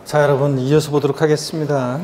자, 여러분 이어서 보도록 하겠습니다.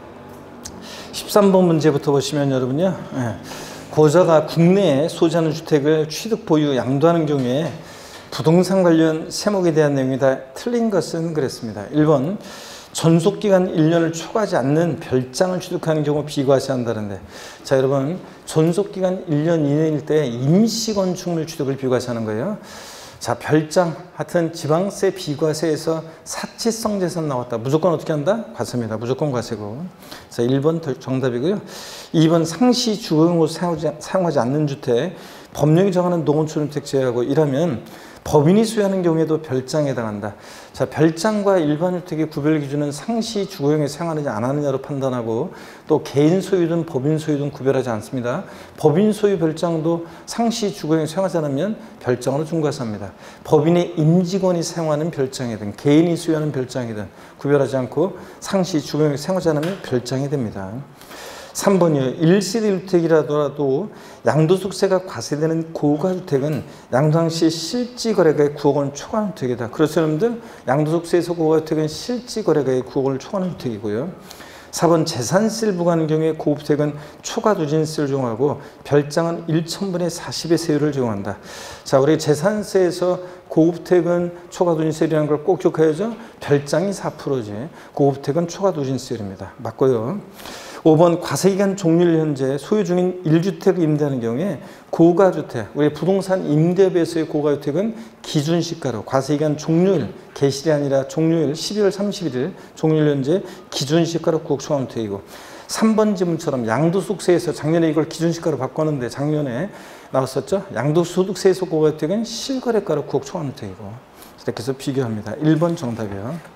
13번 문제부터 보시면 여러분요, 고자가 국내에 소지하는 주택을 취득, 보유, 양도하는 경우에 부동산 관련 세목에 대한 내용이 다 틀린 것은 그랬습니다. 1번 전속기간 1년을 초과하지 않는 별장을 취득하는 경우 비과세한다는데, 자 여러분 전속기간 1년 이내일 때 임시건축물 취득을 비과세하는 거예요. 자, 별장, 하여튼 지방세 비과세에서 사치성 재산 나왔다. 무조건 어떻게 한다? 과세입니다. 무조건 과세고. 자, 1번 정답이고요. 2번 상시 주거용으로 사용하지 않는 주택, 법령이 정하는 농어촌주택 제외하고 이라면 법인이 소유하는 경우에도 별장에 해당한다. 자, 별장과 일반 주택의 구별 기준은 상시 주거용에 사용하느냐 안 하느냐로 판단하고, 또 개인 소유든 법인 소유든 구별하지 않습니다. 법인 소유 별장도 상시 주거용에 사용하지 않으면 별장으로 중과세합니다. 법인의 임직원이 사용하는 별장이든 개인이 소유하는 별장이든 구별하지 않고 상시 주거용에 사용하지 않으면 별장이 됩니다. 3번이요. 1세대 주택이라도 양도소득세가 과세되는 고가주택은 양도당시 실지거래가액 9억 원 초과하는 주택이다. 그렇죠, 여러분들? 양도소득세에서 고가주택은 실지거래가액 9억 원을 초과하는 주택이고요. 4번 재산세를 부과하는 경우에 고주택은 초과누진세를 적용하고 별장은 1,000분의 40의 세율을 적용한다. 자, 우리 재산세에서 고주택은 초과누진세율이라는 걸 꼭 기억해야죠. 별장이 4%지 고주택은 초과누진세율입니다. 맞고요. 5번 과세기간 종료일 현재 소유 중인 1주택을 임대하는 경우에 고가주택, 우리 부동산 임대업에서의 고가주택은 기준시가로 과세기간 종료일, 개시일이 아니라 종료일 12월 31일 종료일 현재 기준시가로 9억 초과하는 주택이고, 3번 지문처럼 양도소득세에서 작년에 이걸 기준시가로 바꿨는데 작년에 나왔었죠. 양도소득세에서 고가주택은 실거래가로 9억 초과하는 주택이고, 이렇게 해서 비교합니다. 1번 정답이요.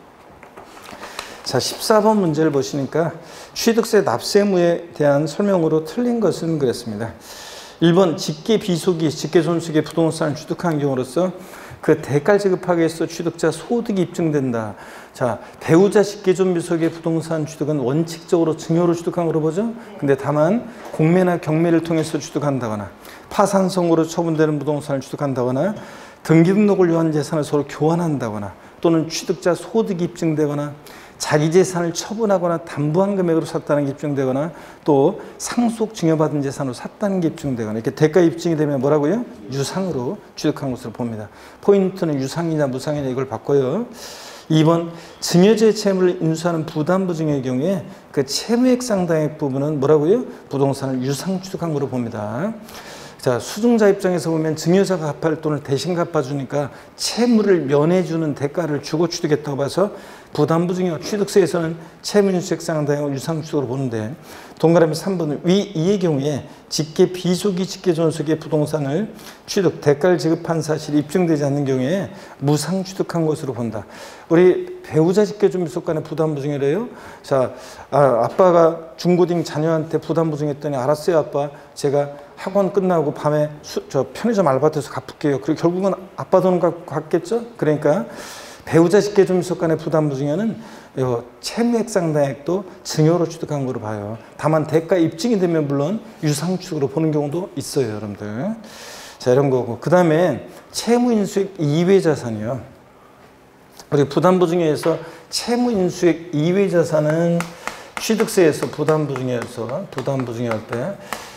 자, 14번 문제를 보시니까 취득세 납세무에 대한 설명으로 틀린 것은 그랬습니다. 1번 직계 비속이 직계 존속의 부동산을 취득한 경우로서 그 대가를 지급하기 위해서 취득자 소득이 입증된다. 자, 배우자 직계 존비속의 부동산 취득은 원칙적으로 증여로 취득한 거로 보죠. 근데 다만 공매나 경매를 통해서 취득한다거나 파산성으로 처분되는 부동산을 취득한다거나 등기 등록을 위한 재산을 서로 교환한다거나 또는 취득자 소득이 입증되거나 자기 재산을 처분하거나 담보한 금액으로 샀다는 게 입증되거나 또 상속 증여받은 재산으로 샀다는 게 입증되거나 이렇게 대가 입증이 되면 뭐라고요? 유상으로 취득한 것으로 봅니다. 포인트는 유상이냐 무상이냐 이걸 바꿔요. 2번 증여죄 채무를 인수하는 부담부 증여의 경우에 그 채무액 상당액 부분은 뭐라고요? 부동산을 유상 취득한 것으로 봅니다. 자, 수증자 입장에서 보면 증여자가 갚을 돈을 대신 갚아주니까 채무를 면해주는 대가를 주고 취득했다고 봐서 부담부 증여 취득세에서는 채무인수액 상당액을 유상취득으로 보는데, 동그라미 3번은 위 이의 경우에 직계 비속이 직계 존속의 부동산을 취득, 대가를 지급한 사실이 입증되지 않는 경우에 무상 취득한 것으로 본다. 우리 배우자 직계 존비속 간의 부담부 증여래요. 자, 아빠가 중고딩 자녀한테 부담부 증여했더니 알았어요 아빠, 제가 학원 끝나고 밤에 저 편의점 알바돼서 갚을게요. 그리고 결국은 아빠 돈 갖고 갔겠죠. 그러니까 배우자 직계 존비속 간의 부담부 증여는 채무액 상당액도 증여로 취득한 거로 봐요. 다만 대가 입증이 되면 물론 유상취득으로 보는 경우도 있어요, 여러분들. 자, 이런 거고. 그 다음에 채무인수액 이외 자산이요. 우리 부담부 증여에서 채무인수액 이외 자산은 취득세에서 부담부 증여할 때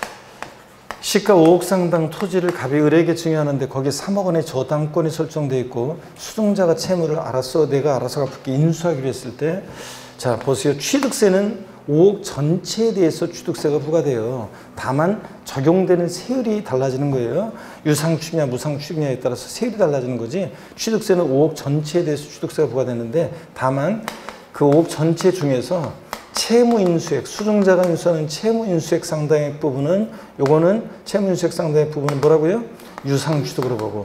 시가 5억 상당 토지를 갑이 을에게 증여하는데 거기에 3억 원의 저당권이 설정되어 있고 수증자가 채무를 내가 알아서 갚을게 인수하기로 했을 때, 자 보세요. 취득세는 5억 전체에 대해서 취득세가 부과돼요. 다만 적용되는 세율이 달라지는 거예요. 유상취득이냐 무상취득이냐에 따라서 세율이 달라지는 거지, 취득세는 5억 전체에 대해서 취득세가 부과되는데 다만 그 5억 전체 중에서 채무인수액, 수증자가 인수하는 채무인수액 상당액 부분은, 요거는 채무인수액 상당액 부분은 뭐라고요? 유상취득으로 보고,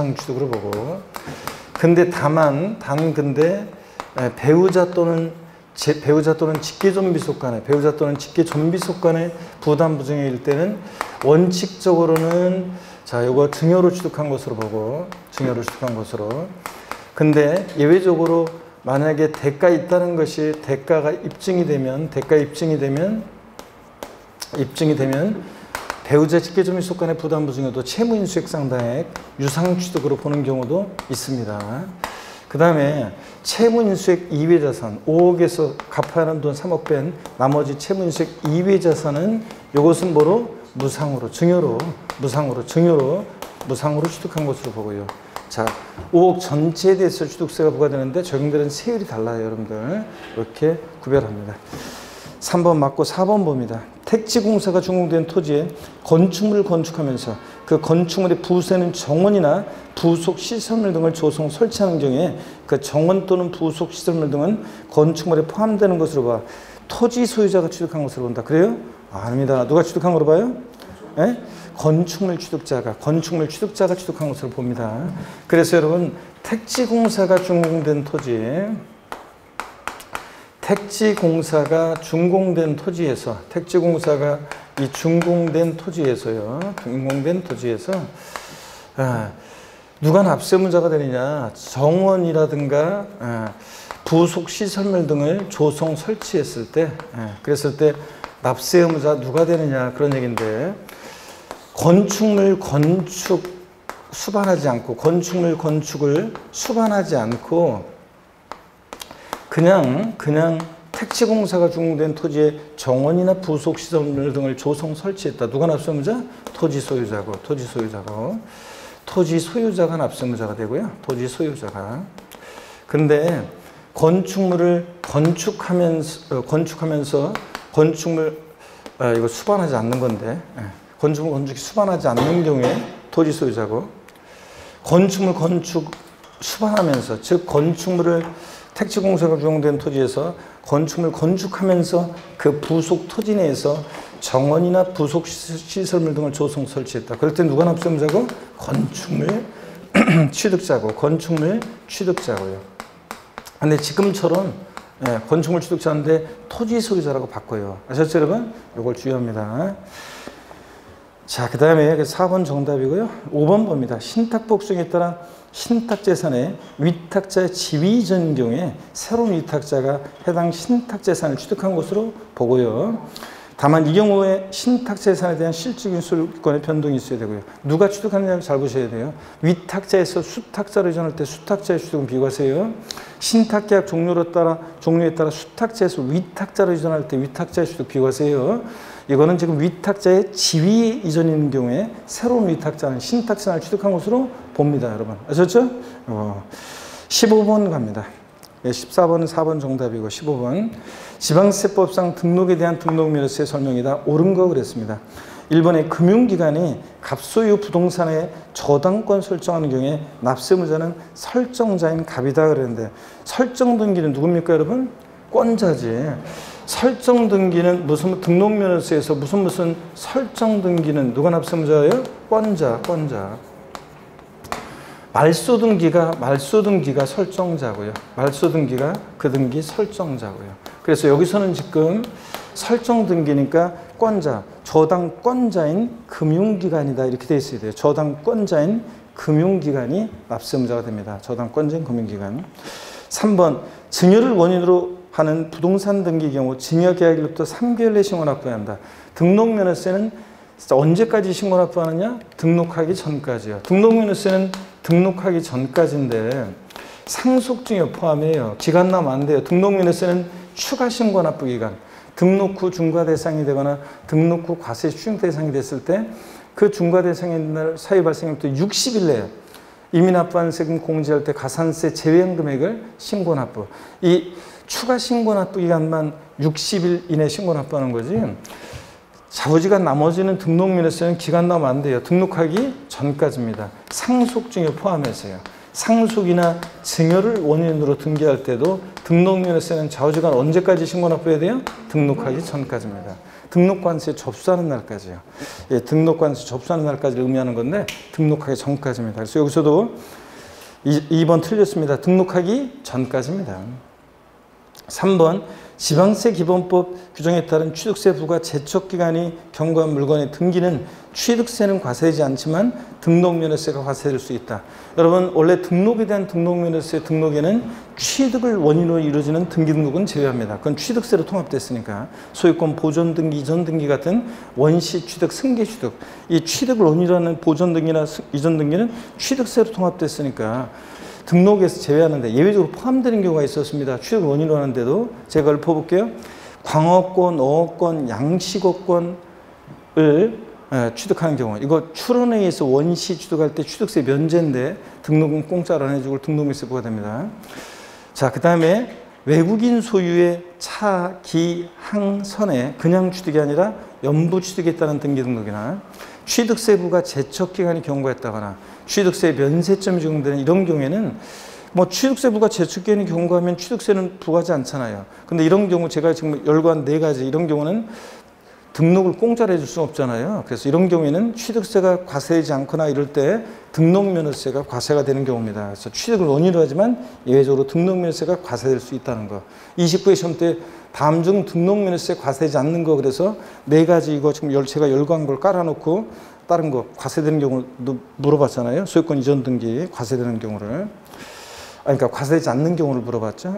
근데 근데 배우자 또는 직계존비속 간의 부담부 증여일 때는 원칙적으로는 자, 요거 증여로 취득한 것으로 보고, 근데 예외적으로 만약에 대가 있다는 것이 대가가 입증이 되면 배우자 직계존비속 간의 부담부 증여도 채무인수액 상당액 유상취득으로 보는 경우도 있습니다. 그 다음에 채무인수액 이외 자산 5억에서 갚아야 하는 돈 3억 뺀 나머지 채무인수액 이외 자산은 이것은 뭐로? 무상으로 무상으로 취득한 것으로 보고요. 자, 5억 전체에 대해서 취득세가 부과되는데 적용되는 세율이 달라요, 여러분들. 이렇게 구별합니다. 3번 맞고 4번 봅니다. 택지공사가 준공된 토지에 건축물을 건축하면서 그 건축물의 부수에는 정원이나 부속 시설물 등을 조성 설치하는 경우에 그 정원 또는 부속 시설물 등은 건축물에 포함되는 것으로 봐. 토지 소유자가 취득한 것으로 본다. 그래요? 아닙니다. 누가 취득한 거로 봐요? 예? 건축물 취득자가 취득한 것으로 봅니다. 그래서 여러분 택지공사가 준공된 토지에 택지공사가 준공된 토지에서 누가 납세의무자가 되느냐? 정원이라든가 부속 시설물 등을 조성 설치했을 때 그랬을 때 납세의무자 누가 되느냐 그런 얘기인데 건축물을 수반하지 않고 그냥 택지공사가 준공된 토지에 정원이나 부속 시설물 등을 조성 설치했다. 누가 납세의무자? 토지 소유자가 납세의무자가 되고요. 토지 소유자가. 근데 건축물을 건축하면서 이거 수반하지 않는 건데 건축이 수반하지 않는 경우에 토지 소유자고 건축물 수반하면서 즉 건축물을 택지공사가 준공된 토지에서 건축물을 건축하면서 그 부속 토지 내에서 정원이나 부속 시설물 등을 조성 설치했다. 그럴 때 누가 납세의무자고? 건축물 취득자고요. 근데 지금처럼 건축물 취득자인데 토지 소유자라고 바꿔요. 아셨죠, 여러분? 이걸 주의합니다. 자, 그 다음에 4번 정답이고요. 5번 봅니다. 신탁 복수에 따라 신탁재산의 위탁자의 지위 이전인 경우에 새로운 위탁자가 해당 신탁재산을 취득한 것으로 보고요. 다만 이 경우에 신탁재산에 대한 실질적인 소유권의 변동이 있어야 되고요. 누가 취득하느냐를 잘 보셔야 돼요. 위탁자에서 수탁자로 이전할 때 수탁자의 취득은 비과세요. 신탁계약 종료에 따라 수탁자에서 위탁자로 이전할 때 위탁자의 취득 비과세요. 이거는 지금 위탁자의 지위 이전이 있는 경우에 새로운 위탁자는 신탁재산을 취득한 것으로 봅니다, 여러분. 아셨죠? 15번 갑니다. 14번은 4번 정답이고 15번 지방세법상 등록에 대한 등록면허세 설명이다. 옳은 거 그랬습니다. 1번에 금융기관이 갑소유 부동산의 저당권 설정하는 경우에 납세의무자는 설정자인 갑이다 그랬는데 설정 등기는 누굽니까, 여러분? 권자지. 설정 등기는 무슨 등록면허세에서 무슨 설정 등기는 누가 납세의무자예요? 권자. 말소 등기가 설정자고요. 그 등기 설정자고요. 그래서 여기서는 지금 설정 등기니까 권자, 저당권자인 금융기관이다 이렇게 돼 있어야 돼요. 저당권자인 금융기관이 납세의무자가 됩니다. 저당권자인 금융기관. 3번 증여를 원인으로 하는 부동산 등기 경우 증여 계약일로부터 3개월 내 신고 납부해야 한다. 등록면허세는 언제까지 신고 납부하느냐? 등록하기 전까지요. 등록면허세는 등록하기 전까지인데 상속증여 포함해요. 기간 나면 안 돼요. 등록면허세는 추가 신고 납부 기간. 등록 후 중과 대상이 되거나 등록 후 과세 추징 대상이 됐을 때 그 중과 대상의 날 사유 발생부터 60일 내에 이미 납부한 세금 공제할 때 가산세 제외한 금액을 신고 납부. 이 추가 신고 납부 기간만 60일 이내 신고 납부하는 거지. 좌우지간 나머지는 등록면허세는 기간 나면 안 돼요. 등록하기 전까지입니다. 상속증여 포함해서요. 상속이나 증여를 원인으로 등기할 때도 등록면허세는 좌우지간 언제까지 신고 납부해야 돼요? 등록하기 전까지입니다. 등록관세 접수하는 날까지요. 예, 등록관세 접수하는 날까지를 의미하는 건데 등록하기 전까지입니다. 그래서 여기서도 2번 틀렸습니다. 등록하기 전까지입니다. 3번 지방세 기본법 규정에 따른 취득세 부과 제척기간이 경과한 물건의 등기는 취득세는 과세되지 않지만 등록면허세가 과세될 수 있다. 여러분 원래 등록에 대한 등록면허세 등록에는 취득을 원인으로 이루어지는 등기 등록은 제외합니다. 그건 취득세로 통합됐으니까 소유권 보존 등기, 이전 등기 같은 원시 취득, 승계 취득 이 취득을 원인으로 하는 보존 등기나 이전 등기는 취득세로 통합됐으니까 등록에서 제외하는데 예외적으로 포함되는 경우가 있었습니다. 취득을 원인으로 하는데도 제가 읊어볼게요. 광어권, 어권, 양식어권을 취득하는 경우, 이거 출원에 의해서 원시 취득할 때 취득세 면제인데 등록은 공짜로 안 해주고 등록명세 부과됩니다. 자, 그 다음에 외국인 소유의 차, 기, 항, 선에 그냥 취득이 아니라 연부 취득했다는 등기 등록이나 취득세부가 제척기간이 경과했다거나 취득세 면세점이 적용되는 이런 경우에는 뭐 취득세부가 제척기간이 경과하면 취득세는 부과하지 않잖아요. 근데 이런 경우 제가 지금 열거한 4가지 이런 경우는 등록을 공짜로 해줄 수는 없잖아요. 그래서 이런 경우에는 취득세가 과세되지 않거나 이럴 때 등록면허세가 과세가 되는 경우입니다. 그래서 취득을 원인으로 하지만 예외적으로 등록면허세가 과세될 수 있다는 거. 29회 시험 때 다음 중 등록면허세 과세되지 않는 거 그래서 4가지 이거 지금 제가 열거한 걸 깔아놓고 다른 거 과세되는 경우도 물어봤잖아요. 소유권 이전 등기 과세되는 경우를. 그러니까 과세되지 않는 경우를 물어봤죠.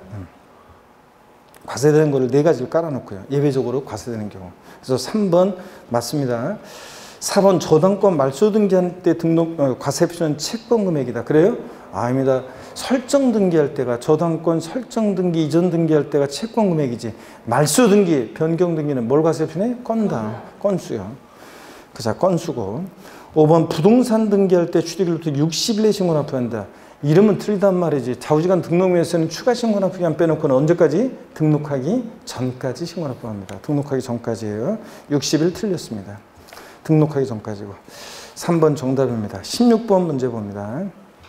과세되는 거를 4가지를 깔아놓고요. 예외적으로 과세되는 경우. 그래서 3번 맞습니다. 4번 저당권 말소 등기할 때 과세 표준 채권 금액이다. 그래요? 아닙니다. 설정 등기할 때가 저당권 설정 등기 이전 등기할 때가 채권 금액이지 말소 등기 변경 등기는 뭘 과세 표준해? 건당 건수요. 그자 건수고. 5번 부동산 등기할 때 취득일부터 60일 내 신고납부한다. 이름은 틀리단 말이지. 좌우지간 등록명에서는 추가 신고납부기간 빼놓고는 언제까지? 등록하기 전까지 신고납부합니다. 등록하기 전까지예요. 60일 틀렸습니다. 등록하기 전까지고. 3번 정답입니다. 16번 문제 봅니다.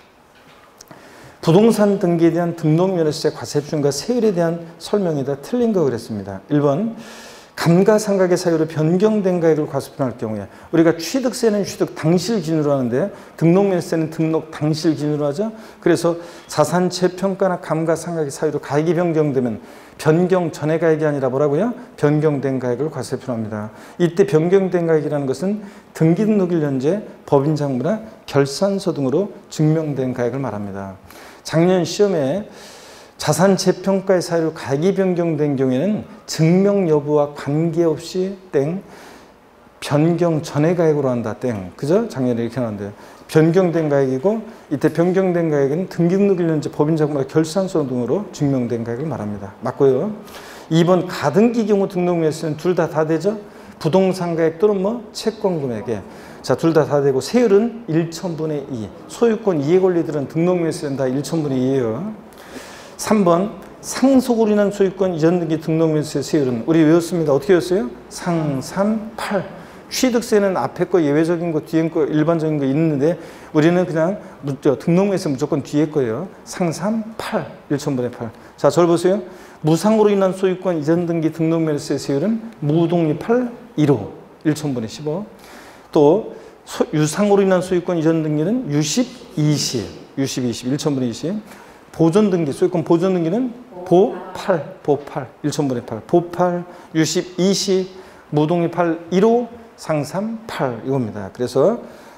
부동산 등기에 대한 등록면허세 과세 표준과 세율에 대한 설명이 다 틀린 거 그랬습니다. 1번 감가상각의 사유로 변경된 가액을 과세표준할 경우에 우리가 취득세는 취득 당시를 기준으로 하는데 등록면세는 등록 당시를 기준으로 하죠. 그래서 자산 재평가나 감가상각의 사유로 가액이 변경되면 변경 전의 가액이 아니라 뭐라고요? 변경된 가액을 과세표준합니다. 이때 변경된 가액이라는 것은 등기 등록일 현재 법인장부나 결산서 등으로 증명된 가액을 말합니다. 작년 시험에 자산 재평가의 사유로 가액이 변경된 경우에는 증명 여부와 관계없이 땡 변경 전의 가액으로 한다 땡 그죠? 작년에 이렇게 나왔는데 변경된 가액이고 이때 변경된 가액은 등기 등록일 현재 법인장부나 결산서 등으로 증명된 가액을 말합니다. 맞고요. 2번 가등기 경우 등록면세는 둘 다 되죠? 부동산 가액 또는 뭐 채권 금액에 자, 둘 다 되고 세율은 1,000분의 2 소유권 이해 권리들은 등록면세는 다 1,000분의 2예요. 3번 상속으로 인한 소유권 이전 등기 등록면세 세율은 우리 외웠습니다. 어떻게 외웠어요? 상삼팔. 취득세는 앞에 거 예외적인 거 뒤에 거 일반적인 거 있는데 우리는 그냥 등록면세 무조건 뒤에 거예요. 상삼팔 1,000분의 8. 자, 저를 보세요. 무상으로 인한 소유권 이전 등기 등록면세 세율은 무독립할 1호 1,000분의 15. 또 유상으로 인한 소유권 이전 등기는 유십 20 1,000분의 20. 보존 등기, 소유권 보존 등기는 보팔 1,000분의 8, 보팔, 유십 20, 무독립할 1호, 상삼 8 이겁니다. 그래서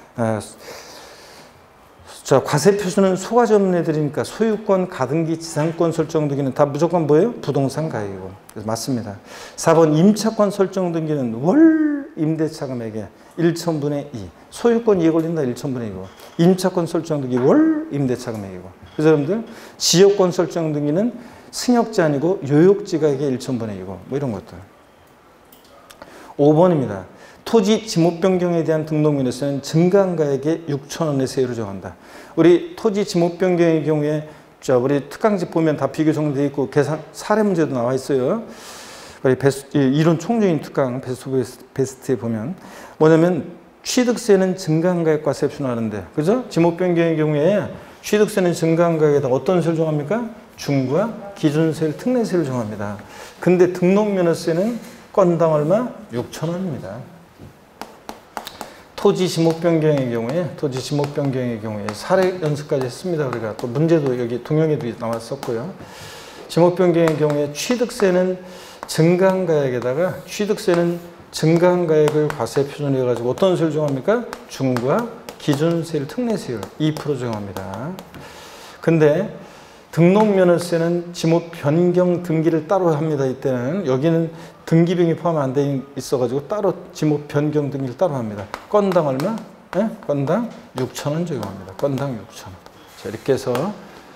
자, 과세 표준은 소가지 없는 애들이니까 소유권, 가등기, 지상권 설정 등기는 다 무조건 뭐예요? 부동산 가액이고. 그래서 맞습니다. 4번 임차권 설정 등기는 월 임대차 금액의 1,000분의 2. 소유권 이해 권리는 다 1,000분의 2고 임차권 설정 등기 월 임대차 금액이고. 그래서 여러분들 지역권 설정 등기는 승역지 아니고 요역지 가액의 1,000분의 2고 뭐 이런 것들. 5번입니다. 토지 지목 변경에 대한 등록면허세는 증가한 가액의 6,000원의 세율을 정한다. 우리 토지 지목 변경의 경우에 자, 우리 특강집 보면 다 비교 정리되어 있고 계산 사례 문제도 나와 있어요. 우리 이론 총적인 특강 베스트에 보면 뭐냐면 취득세는 증가한 가액 과세 표준하는데 그죠? 지목 변경의 경우에 취득세는 증가한 가액에다 어떤 세를 정합니까? 중과 기준세율, 특례세를 정합니다. 근데 등록면허세는 건당 얼마? 6,000원입니다. 토지 지목 변경의 경우에 사례 연습까지 했습니다. 우리가 또 문제도 여기 동영에도 나왔었고요. 지목 변경의 경우에 취득세는 증가한 가액에다가 증가한 가액을 과세 표준으로 해가지고 어떤 세를 정합니까? 중과 기준세율, 특례세율 2% 정합니다. 근데 등록면허세는 지목 변경 등기를 따로 합니다. 이때는 여기는 등기병이 포함 안 돼 있어가지고 따로 지목 변경 등기를 따로 합니다. 건당 얼마? 네? 건당 6,000원 적용합니다. 건당 6,000원. 자, 이렇게 해서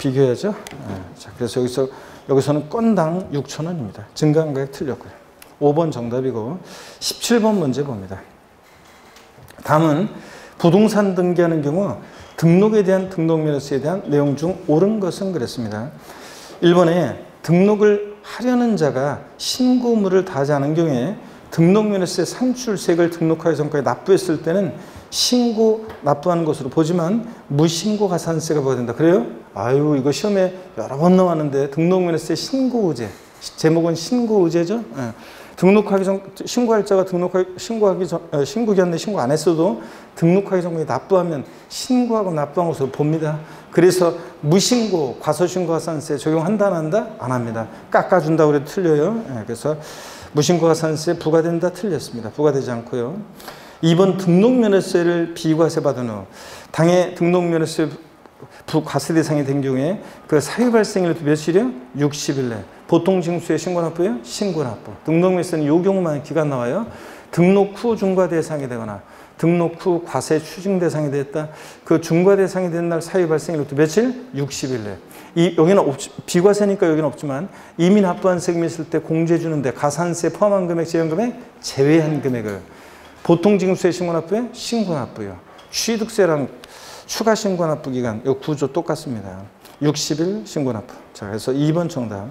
비교해야죠. 자, 그래서 여기서는 건당 6,000원입니다. 증가한 가격 틀렸고요. 5번 정답이고 17번 문제 봅니다. 다음은 부동산 등기하는 경우 등록에 대한 등록면허세에 대한 내용 중 옳은 것은 그랬습니다. 1번에 등록을 하려는 자가 신고 의무를 다하지 않은 경우에 등록면허세 산출세액을 등록하기 전까지 납부했을 때는 신고 납부하는 것으로 보지만 무신고 가산세가 부과된다. 그래요? 아유, 이거 시험에 여러 번 나왔는데 등록면허세 신고의제, 제목은 신고의제죠. 등록하기 전 신고할 자가 신고 기한 내에 신고 안 했어도 등록하기 전까지 납부하면 신고하고 납부한 것으로 봅니다. 그래서 무신고 과소신고 가산세 적용한다 안 한다? 안 합니다. 깎아준다고 그래도 틀려요. 그래서 무신고 가산세 부과된다 틀렸습니다. 부과되지 않고요. 2번 등록면허세를 비과세 받은 후 당해 등록면허세 과세 대상이 된 경우에 그 사유 발생일부터 며칠이요? 60일 내. 보통 징수에 신고납부요? 신고납부. 등록면허세는 요 경우만 기간 나와요. 등록 후 중과 대상이 되거나 등록 후 과세 추징 대상이 됐다. 그 중과 대상이 된 날 사유 발생일부터 며칠? 60일 내. 여기는 비과세니까 여기는 없지만 이미 납부한 세금이 있을 때 공제 주는데 가산세 포함한 금액, 제한 금액, 제외한 금액을 보통 징수에 신고납부요? 신고납부요. 취득세랑 추가 신고납부 기간 이 구조 똑같습니다. 60일 신고납부. 자, 그래서 2번 정답.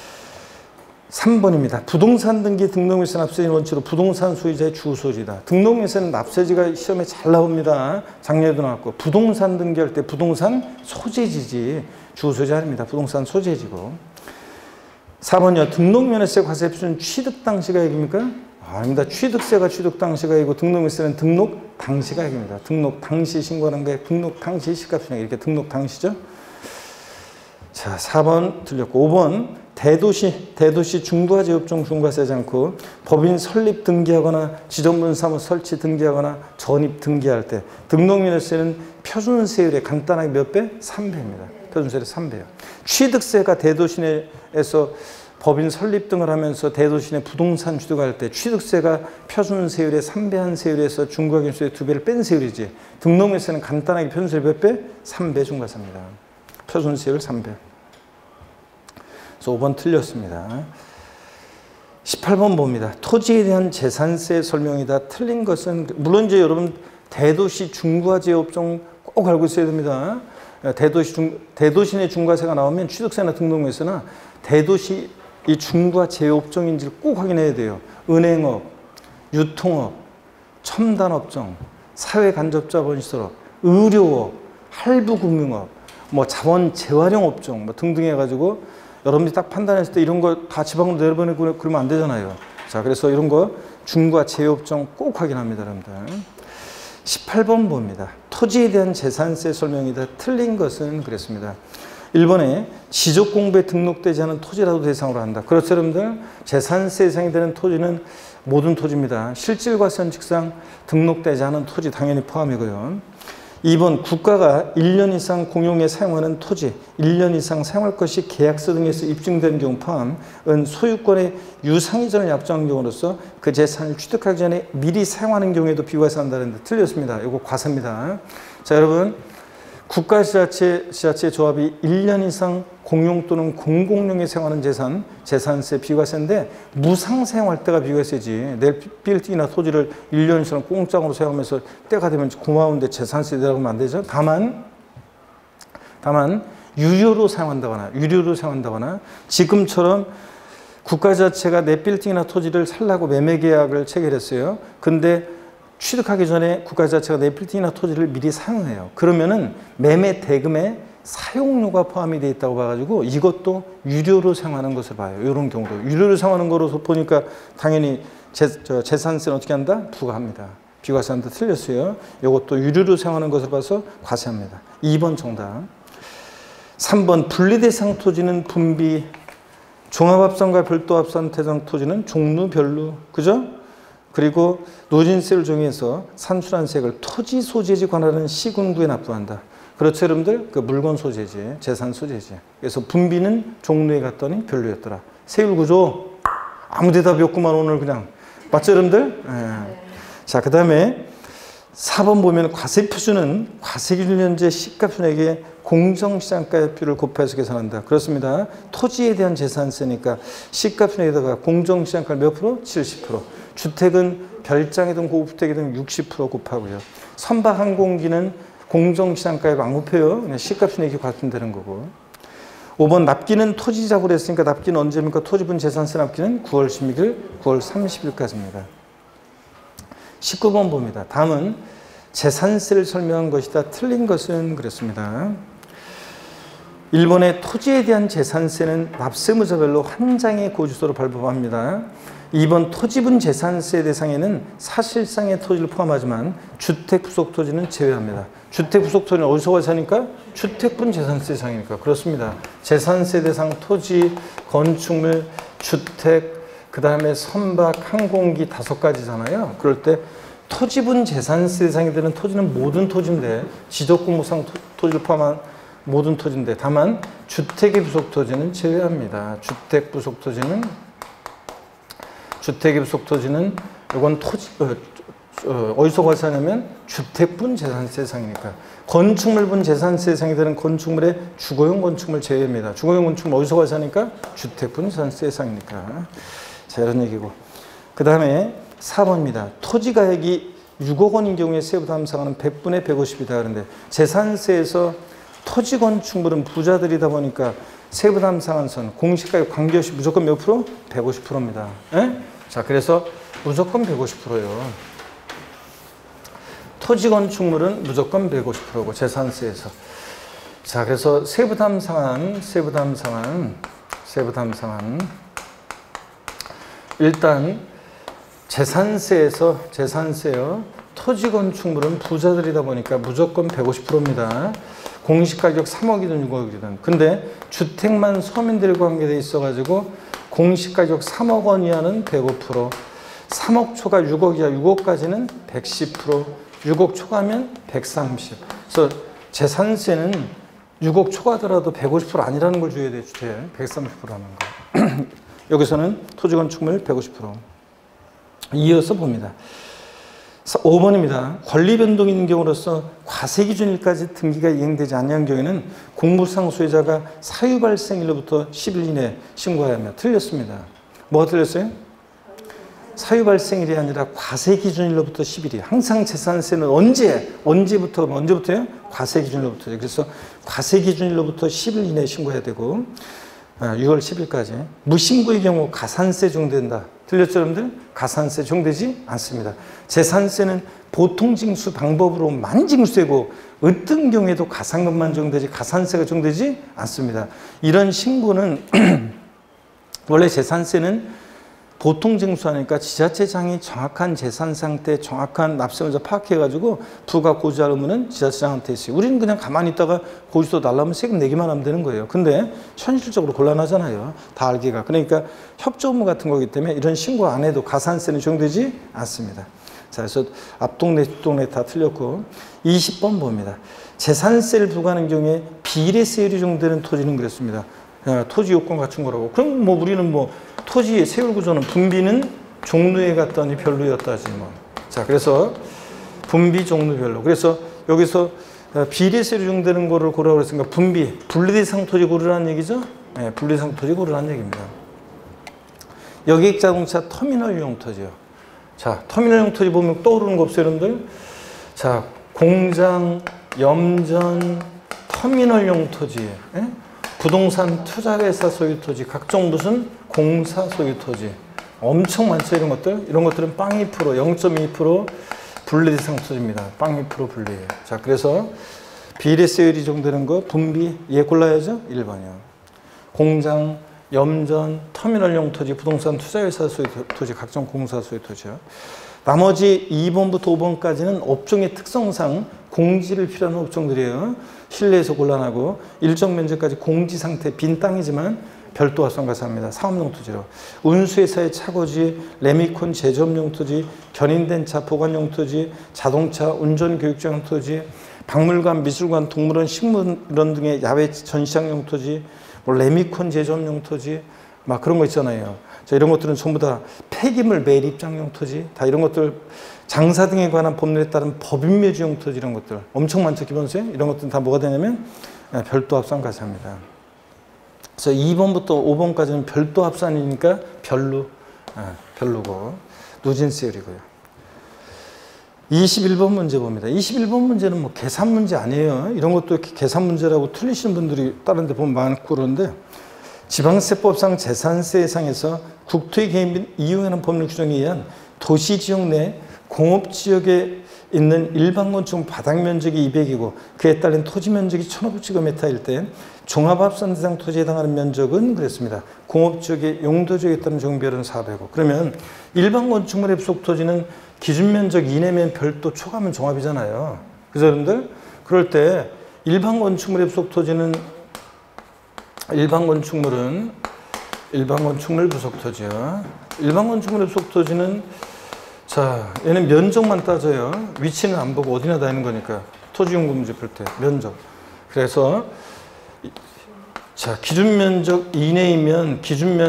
3번입니다. 부동산 등기 등록면허세 납세지 원칙으로 부동산 소유자의 주소지다. 등록면허세는 납세지가 시험에 잘 나옵니다. 작년에도 나왔고 부동산 등기할 때 부동산 소재지지 주소지 아닙니다. 부동산 소재지고. 4번이요. 등록면허세 과세 표준 취득 당시가 얘기입니까? 아닙니다. 취득세가 취득 당시가 아니고 등록면허세는 등록 당시가 얘기입니다. 등록 당시 신고하는 게 등록 당시 시가표준 이렇게 등록 당시죠. 자, 4번 틀렸고 5번 대도시 중과제업종 중과세지 않고 법인 설립 등기하거나 지정분 사무 설치 등기하거나 전입 등기할 때 등록면허세는 표준세율의 간단하게 몇 배? 3배입니다. 표준세율의 3배요. 취득세가 대도시내에서 법인 설립 등을 하면서 대도시 내 부동산 취득할 때 취득세가 표준세율의 3배 세율에서 중과기준세율의 2배를 뺀 세율이지 등록면허세는 간단하게 표준세율 몇 배? 3배 중과세입니다. 표준세율 3배. 그래서 5번 틀렸습니다. 18번 봅니다. 토지에 대한 재산세 설명이다. 틀린 것은 물론 이제 여러분 대도시 중과제업종 꼭 알고 있어야 됩니다. 대도시 내 중과세가 나오면 취득세나 등록면허세나 대도시 이 중과제업종인지를 꼭 확인해야 돼요. 은행업, 유통업, 첨단업종, 사회간접자본시설업, 의료업, 할부금융업, 뭐 자본 재활용 업종 뭐 등등 해가지고 여러분들이 딱 판단했을 때 이런 거 다 지방으로 내려보내고 그러면 안 되잖아요. 자, 그래서 이런 거 중과제업종 꼭 확인합니다, 여러분들. 18번 봅니다. 토지에 대한 재산세 설명이다. 틀린 것은 그랬습니다. 1번에 지적공부에 등록되지 않은 토지라도 대상으로 한다. 그렇죠, 여러분들? 재산세 대상이 되는 토지는 모든 토지입니다. 실질과세원칙상 등록되지 않은 토지 당연히 포함이고요. 2번 국가가 1년 이상 공용에 사용하는 토지, 1년 이상 사용할 것이 계약서 등에서 입증된 경우 포함은 소유권의 유상이전을 약정한 경우로서 그 재산을 취득하기 전에 미리 사용하는 경우에도 비과세한다는데 틀렸습니다. 이거 과세입니다. 자, 여러분. 국가지자체 조합이 1년 이상 공용 또는 공공용에 사용하는 재산세 비과세인데 무상 사용할 때가 비과세지. 내 빌딩이나 토지를 1년 이상 공짜로 사용하면서 때가 되면 고마운데 재산세 내라고 하면 안 되죠. 다만 유료로 사용한다거나 지금처럼 국가자체가 내 빌딩이나 토지를 살라고 매매 계약을 체결했어요. 근데 취득하기 전에 국가자체가 내 빌딩이나 토지를 미리 사용해요. 그러면은 매매 대금에 사용료가 포함이 되어 있다고 봐가지고 이것도 유료로 사용하는 것을 봐요. 이런 경우도 유료로 사용하는 거로 보니까 당연히 재산세는 어떻게 한다? 부과합니다. 비과세한다. 틀렸어요. 이것도 유료로 사용하는 것을 봐서 과세합니다. 2번 정답. 3번 분리대상 토지는 분비, 종합합산과 별도합산 대상 토지는 종류별로, 그죠? 그리고 노진세를 정해서 산출한 세액을 토지 소재지 관할하는 시군구에 납부한다. 그렇죠, 여러분들? 그 물건 소재지, 재산 소재지. 그래서 분비는 종류에 갔더니 별로였더라. 세율 구조 아무 대답이 없구만 오늘 그냥. 맞죠, 여러분들? 네. 자, 그 다음에 4번 보면 과세 표준은 과세 기준 현재 시가표준액의 공정시장가율을 곱해서 계산한다. 그렇습니다. 토지에 대한 재산세니까 시가편에다가 공정시장가 몇 프로? 70%. 주택은 별장이든 고급주택이든 60% 곱하고요. 선박 항공기는 공정시장가액 안 곱해요. 그냥 시가편액이 같으면 되는 거고. 5번 납기는 토지자고로 했으니까 납기는 언제입니까? 토지분 재산세 납기는 9월 16일, 9월 30일까지입니다. 19번 봅니다. 다음은 재산세를 설명한 것이다. 틀린 것은 그렇습니다. 1번의 토지에 대한 재산세는 납세무자별로 한 장의 고지서로 발부합니다. 2번 토지분 재산세 대상에는 사실상의 토지를 포함하지만 주택 부속 토지는 제외합니다. 주택 부속 토지는 어디서 가사니까? 주택분 재산세 대상이니까. 그렇습니다. 재산세 대상 토지, 건축물, 주택, 그 다음에 선박, 항공기 5가지잖아요. 그럴 때 토지분 재산세 대상이 되는 토지는 모든 토지인데 지적공무상 토지를 포함한 모든 토지인데 다만 주택의 부속 토지는 제외합니다. 주택 부속 토지는 이건 토지 어디서 과세하냐면 주택분 재산세 대상이니까 건축물분 재산세 대상이 되는 건축물의 주거용 건축물 제외입니다. 주거용 건축물 어디서 과세하니까 주택분 재산세 대상이니까. 자, 이런 얘기고. 그 다음에 4번입니다. 토지가액이 6억 원인 경우에 세부담 상한은 100분의 150이다. 그런데 재산세에서 토지 건축물은 부자들이다 보니까 세부담 상한선 공시가액 관계없이 무조건 몇 프로? 150%입니다. 에? 자, 그래서 무조건 150%예요. 토지 건축물은 무조건 150%고 재산세에서. 자, 그래서 세부담 상한. 일단 재산세요. 토지 건축물은 부자들이다 보니까 무조건 150%입니다. 공시가격 3억이든 6억이든. 근데 주택만 서민들과 관계돼 있어가지고 공시가격 3억 원 이하는 105%, 3억 초과 6억 이하 6억까지는 110%, 6억 초과하면 130%. 그래서 재산세는 6억 초과하더라도 150% 아니라는 걸 줘야 돼, 주택. 130%라는 거. 여기서는 토지 건축물 150%. 이어서 봅니다. 5번입니다. 권리 변동이 있는 경우로서 과세 기준일까지 등기가 이행되지 않는 경우에는 공무상 소유자가 사유 발생일로부터 10일 이내 신고해야 하며 틀렸습니다. 뭐가 틀렸어요? 사유 발생일이 아니라 과세 기준일로부터 10일이. 항상 재산세는 언제부터요? 과세 기준일로부터. 그래서 과세 기준일로부터 10일 이내 신고해야 되고 6월 10일까지. 무신고의 경우 가산세 적용된다. 틀렸죠, 여러분들? 가산세 적용되지 않습니다. 재산세는 보통 징수 방법으로만 징수되고 어떤 경우에도 가산금만 적용되지 가산세가 적용되지 않습니다. 이런 신고는 원래 재산세는 보통 징수하니까 지자체장이 정확한 재산 상태, 정확한 납세원자 파악해가지고 부가 고지하려면 지자체장한테 있어요. 우리는 그냥 가만히 있다가 고지서 달라면 세금 내기만 하면 되는 거예요. 근데 현실적으로 곤란하잖아요. 다 알기가. 그러니까 협조 업무 같은 거기 때문에 이런 신고 안 해도 가산세는 적용되지 않습니다. 자, 그래서 앞동네, 뒷동네 다 틀렸고 20번 봅니다. 재산세를 부과하는 경우에 비례세율이 적용되는 토지는 그랬습니다. 토지 요건 갖춘 거라고. 그럼 뭐 우리는 뭐 토지의 세율 구조는 분비는 종류에 갔더니 별로였다지 뭐. 자, 그래서 분비 종류별로. 그래서 여기서 비례세율이 적용되는 거를 고르라고 그랬으니까 분리대상 토지 고르라는 얘기죠? 네, 분리대상 토지 고르라는 얘기입니다. 여객자동차 터미널용 토지요. 자, 터미널용 토지 보면 떠오르는 거 없어요, 여러분들? 자, 공장, 염전, 터미널용 토지. 예? 부동산 투자회사 소유 토지, 각종 무슨 공사 소유 토지. 엄청 많죠, 이런 것들. 이런 것들은 빵 2%, 0.2% 분리대상 토지입니다. 빵 2% 분리. 자, 그래서 비례세율이 적용되는 거 분비, 얘 골라야죠? 1번이요. 공장, 염전, 터미널용 토지, 부동산 투자회사 소유 토지, 각종 공사 소유 토지요. 나머지 2번부터 5번까지는 업종의 특성상 공지를 필요한 업종들이에요. 실내에서 곤란하고 일정 면적까지 공지 상태 빈 땅이지만 별도 화성가사합니다. 사업용 토지로. 운수회사의 차고지, 레미콘 제조업용 토지, 견인된 차 보관용 토지, 자동차 운전교육장 토지, 박물관, 미술관, 동물원, 식물원 등의 야외 전시장용 토지, 뭐 레미콘 제조업용 토지, 막 그런 거 있잖아요. 자, 이런 것들은 전부 다 폐기물 매립장용 토지, 다 이런 것들 장사 등에 관한 법률에 따른 법인묘지용 토지 이런 것들 엄청 많죠, 기본세. 이런 것들은 다 뭐가 되냐면 별도 합산 가사입니다. 그래서 2번부터 5번까지는 별도 합산이니까 별로고 누진세율이고요. 21번 문제 봅니다. 21번 문제는 뭐 계산 문제 아니에요. 이런 것도 이렇게 계산 문제라고 틀리시는 분들이 다른 데 보면 많고 그러는데 지방세법상 재산세상에서 국토의 개입 및 이용하는 법률 규정에 의한 도시지역 내 공업지역에 있는 일반 건축 바닥 면적이 200이고 그에 따른 토지 면적이 1500제곱미터일 때 종합합산 대상 토지에 해당하는 면적은 그랬습니다. 공업지역의 용도지역에 따른 종별은 400고 그러면 일반 건축물의 부속 토지는 기준 면적 이내면 별도 초과면 종합이잖아요. 그래서 여러분들 그럴 때 일반 건축물의 부속 토지는 일반 건축물 부속 토지요. 일반 건축물의 부속 토지는 자, 얘는 면적만 따져요. 위치는 안 보고 어디나 다 있는 거니까. 토지용도 문제 풀 때 면적. 그래서 자, 기준 면적 이내이면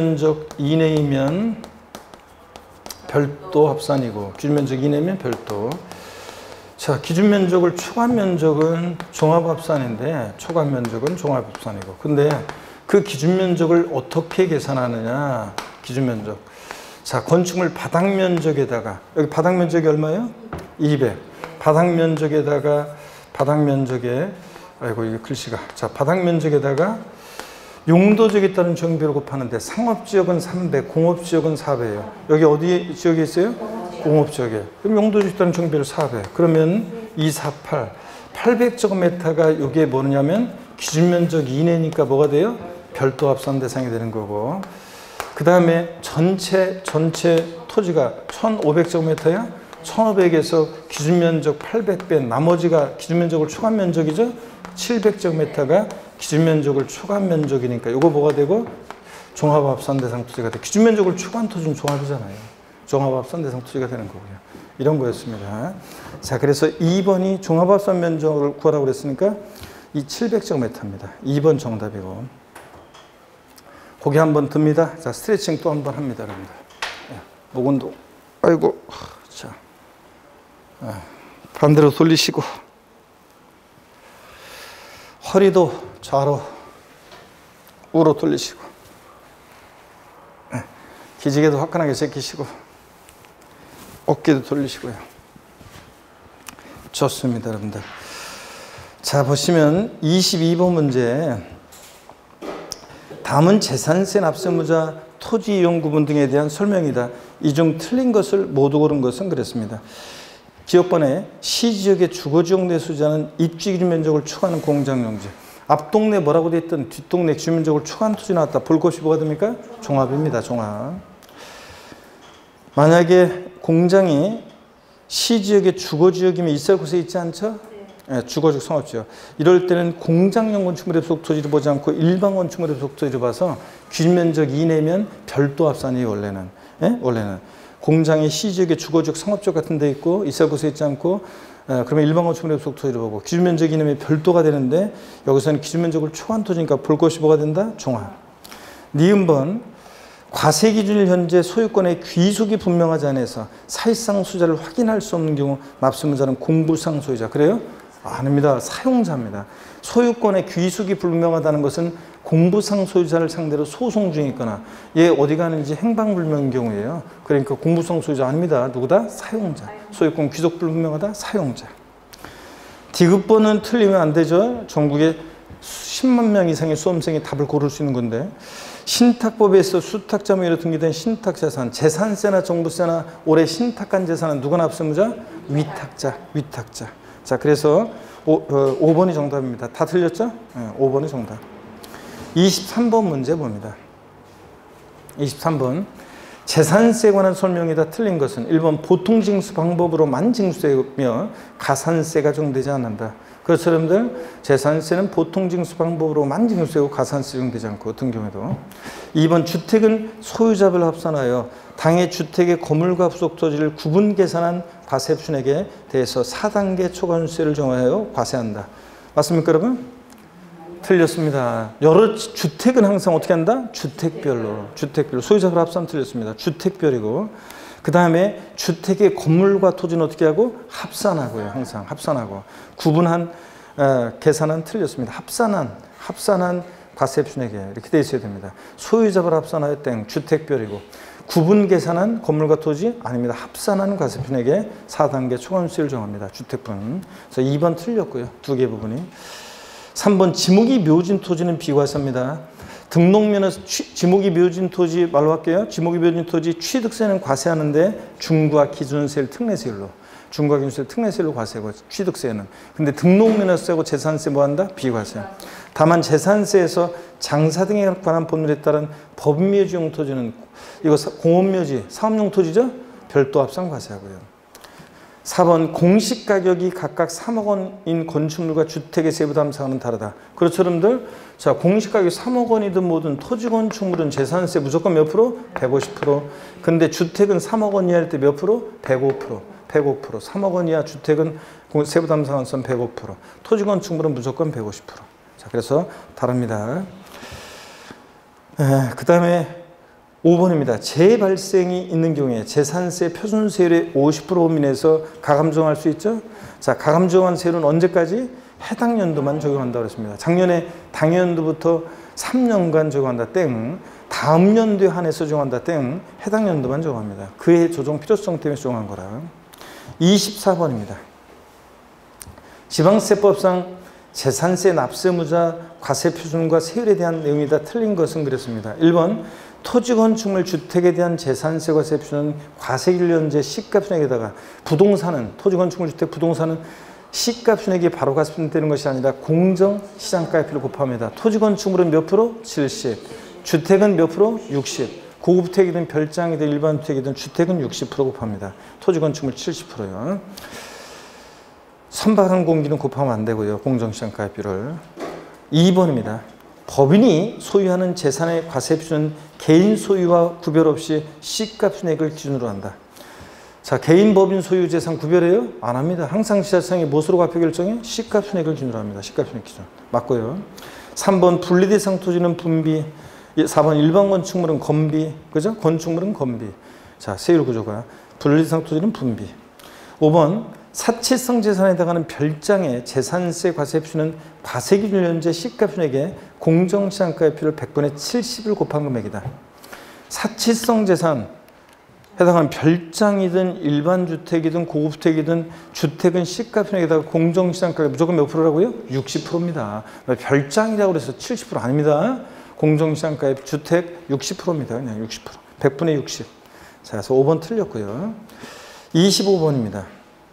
별도 합산이고 기준 면적 이내면 별도. 자, 기준 면적을 초과 면적은 종합 합산인데 초과 면적은 종합 합산이고. 근데 그 기준 면적을 어떻게 계산하느냐? 기준 면적. 자, 건축물 바닥 면적에다가 여기 바닥 면적이 얼마예요? 200. 바닥 면적에 아이고 이게 글씨가 자, 바닥 면적에다가 용도지역에 따른 종별을 곱하는데 상업지역은 300, 공업지역은 400이에요. 여기 어디 지역에 있어요? 공업지역에. 그럼 용도지역에 따른 종별 400. 그러면 248. 800제곱미터가 이게 뭐냐면 기준 면적 이내니까 뭐가 돼요? 별도 합산 대상이 되는 거고. 그 다음에 전체 토지가 1500제곱미터야? 1500에서 기준면적 800 뺀 나머지가 기준면적을 초과한 면적이죠? 700제곱미터가 기준면적을 초과한 면적이니까 이거 뭐가 되고? 종합합산 대상 토지가 돼. 기준면적을 초과한 토지는 종합이잖아요. 종합합산 대상 토지가 되는 거고요. 이런 거였습니다. 자, 그래서 2번이 종합합산 면적을 구하라고 그랬으니까 이 700제곱미터입니다. 2번 정답이고. 고개 한번 듭니다. 자, 스트레칭 또 한번 합니다, 여러분들. 목 운동. 아이고, 자, 반대로 돌리시고, 허리도 좌로, 우로 돌리시고, 기지개도 화끈하게 제끼시고, 어깨도 돌리시고요. 좋습니다, 여러분들. 자, 보시면 22번 문제. 다음은 재산세 납세무자 토지 이용 구분 등에 대한 설명이다. 이 중 틀린 것을 모두 고른 것은 그랬습니다. 기억번에 시지역의 주거지역 내 소유자는 입지 기준 면적을 초과하는 공장용지. 앞동네 뭐라고 돼 있든 뒷동네 기준 면적을 초과한 토지 나왔다. 볼 것이 뭐가 됩니까? 종합입니다. 종합. 만약에 공장이 시지역의 주거지역이면 있을 곳에 있지 않죠? 네, 주거적 상업지역. 이럴 때는 공장용 건축물의 부속 토지를 보지 않고 일반 건축물의 부속 토지를 봐서 기준 면적 이내면 별도 합산이에요, 원래는. 예? 원래는. 공장이 시지역의 주거적 상업지역 같은 데 있고 있을 곳에 있지 않고 그러면 일반 건축물의 부속 토지를 보고 기준 면적 이내면 별도가 되는데 여기서는 기준 면적을 초과한 토지니까 볼 것이 뭐가 된다? 종합. 니은번 과세 기준일 현재 소유권의 귀속이 분명하지 않아서 사실상 소유자를 확인할 수 없는 경우 납세무자는 공부상 소유자. 그래요? 아닙니다. 사용자입니다. 소유권의 귀속이 불명하다는 것은 공부상 소유자를 상대로 소송 중에 있거나 얘 어디 가는지 행방불명인 경우예요. 그러니까 공부상 소유자 아닙니다. 누구다? 사용자. 소유권 귀속 불명하다? 사용자. D급번은 틀리면 안 되죠. 전국에 10만 명 이상의 수험생이 답을 고를 수 있는 건데 신탁법에서 수탁자 명의로 등기된 신탁재산, 재산세나 종부세나 올해 신탁한 재산은 누가 납세무자? 위탁자. 자, 그래서 5번이 정답입니다. 다 틀렸죠? 네, 5번이 정답. 23번 문제 봅니다. 23번. 재산세에 관한 설명이다. 틀린 것은 1번 보통징수 방법으로만 징수되며 가산세가 적용되지 않는다. 그렇죠, 여러분들? 재산세는 보통징수 방법으로만 징수되고 가산세 적용되지 않고 어떤 경우에도. 2번 주택은 소유자별 합산하여 당해 주택의 건물과 부속 토지를 구분 계산한 과세분액에 대해서 4단계 초과세를 정하여 과세한다. 맞습니까, 여러분? 틀렸습니다. 여러 주택은 항상 어떻게 한다? 주택별로. 소유자별 합산 틀렸습니다. 주택별이고. 그 다음에 주택의 건물과 토지는 어떻게 하고? 합산하고요. 항상 합산하고. 구분한 계산은 틀렸습니다. 합산한 과세표준액 이렇게 돼 있어야 됩니다. 소유자별 합산하여 땡 주택별이고 구분 계산한 건물과 토지 아닙니다. 합산한 과세표준액의 4단계 초과세율 정합니다. 주택분. 그래서 2번 틀렸고요. 두 개 부분이. 3번 지목이 묘진 토지는 비과세입니다. 등록면허 지목이 묘진 토지 말로 할게요. 지목이 묘진 토지 취득세는 과세하는데 중과 기준세율 특례세율로 중과 기준세율 특례세율로 과세고 취득세는. 근데 등록면허세고 재산세 뭐 한다? 비과세. 다만 재산세에서 장사 등에 관한 법률에 따른 법묘지용 토지는 이거 공업묘지, 사업용 토지죠? 별도 합산 과세하고요. 4번 공시가격이 각각 3억 원인 건축물과 주택의 세부 담사는 다르다. 그렇죠, 여러분들? 자, 공시가격이 3억 원이든 뭐든 토지 건축물은 재산세 무조건 몇 프로? 150%. 근데 주택은 3억 원 이하일 때 몇 프로? 105%. 105%. 3억 원 이하 주택은 세부 담사관선 105%. 토지 건축물은 무조건 150%. 자, 그래서 다릅니다. 그 다음에 5번입니다. 재발생이 있는 경우에 재산세 표준세율의 50% 범위내에서 가감정할 수 있죠? 자, 가감정한 세율은 언제까지? 해당 연도만 적용한다고 했습니다. 작년에 당연도부터 3년간 적용한다 땡, 다음 연도에 한해서 적용한다 땡, 해당 연도만 적용합니다. 그의 조정 필요성 때문에 적용한 거라. 24번입니다. 지방세법상 재산세 납세무자 과세표준과 세율에 대한 내용이 다 틀린 것은 그랬습니다. 1번 토지 건축물 주택에 대한 재산세 과세표준은 과세기준제 시가표준액에다가 부동산은 토지 건축물 주택 부동산은 시가표준액이 바로 과세되는 것이 아니라 공정시장가액비를 곱합니다. 토지 건축물은 몇 프로? 70. 주택은 몇 프로? 60. 고급주택이든 별장이든 일반 주택이든 주택은 60% 곱합니다. 토지 건축물 70%요. 선박한 공기는 곱하면 안 되고요. 공정시장가액비를. 2번입니다. 법인이 소유하는 재산의 과세표준은 개인 소유와 구별 없이 시가표준액을 기준으로 한다. 자, 개인 법인 소유 재산 구별해요? 안 합니다. 항상 지자체장이 무엇으로 과표 결정해? 시가표준액을 기준으로 합니다. 시가표준액 기준. 맞고요. 3번 분리대상 토지는 분비. 4번 일반 건축물은 건비. 그죠? 건축물은 건비. 자, 세율 구조가. 분리대상 토지는 분비. 5번 사치성 재산에 해당하는 별장의 재산세 과세표준은 과세기준 현재 시가표준액에 공정시장가액비를 100분의 70을 곱한 금액이다. 사치성 재산 해당하는 별장이든 일반 주택이든 고급주택이든 주택은 시가표준액에다가 공정시장가액 무조건 몇 프로라고요? 60%입니다. 별장이라고 해서 70% 아닙니다. 공정시장가액 주택 60%입니다. 그냥 60%. 100분의 60. 자, 그래서 5번 틀렸고요. 25번입니다.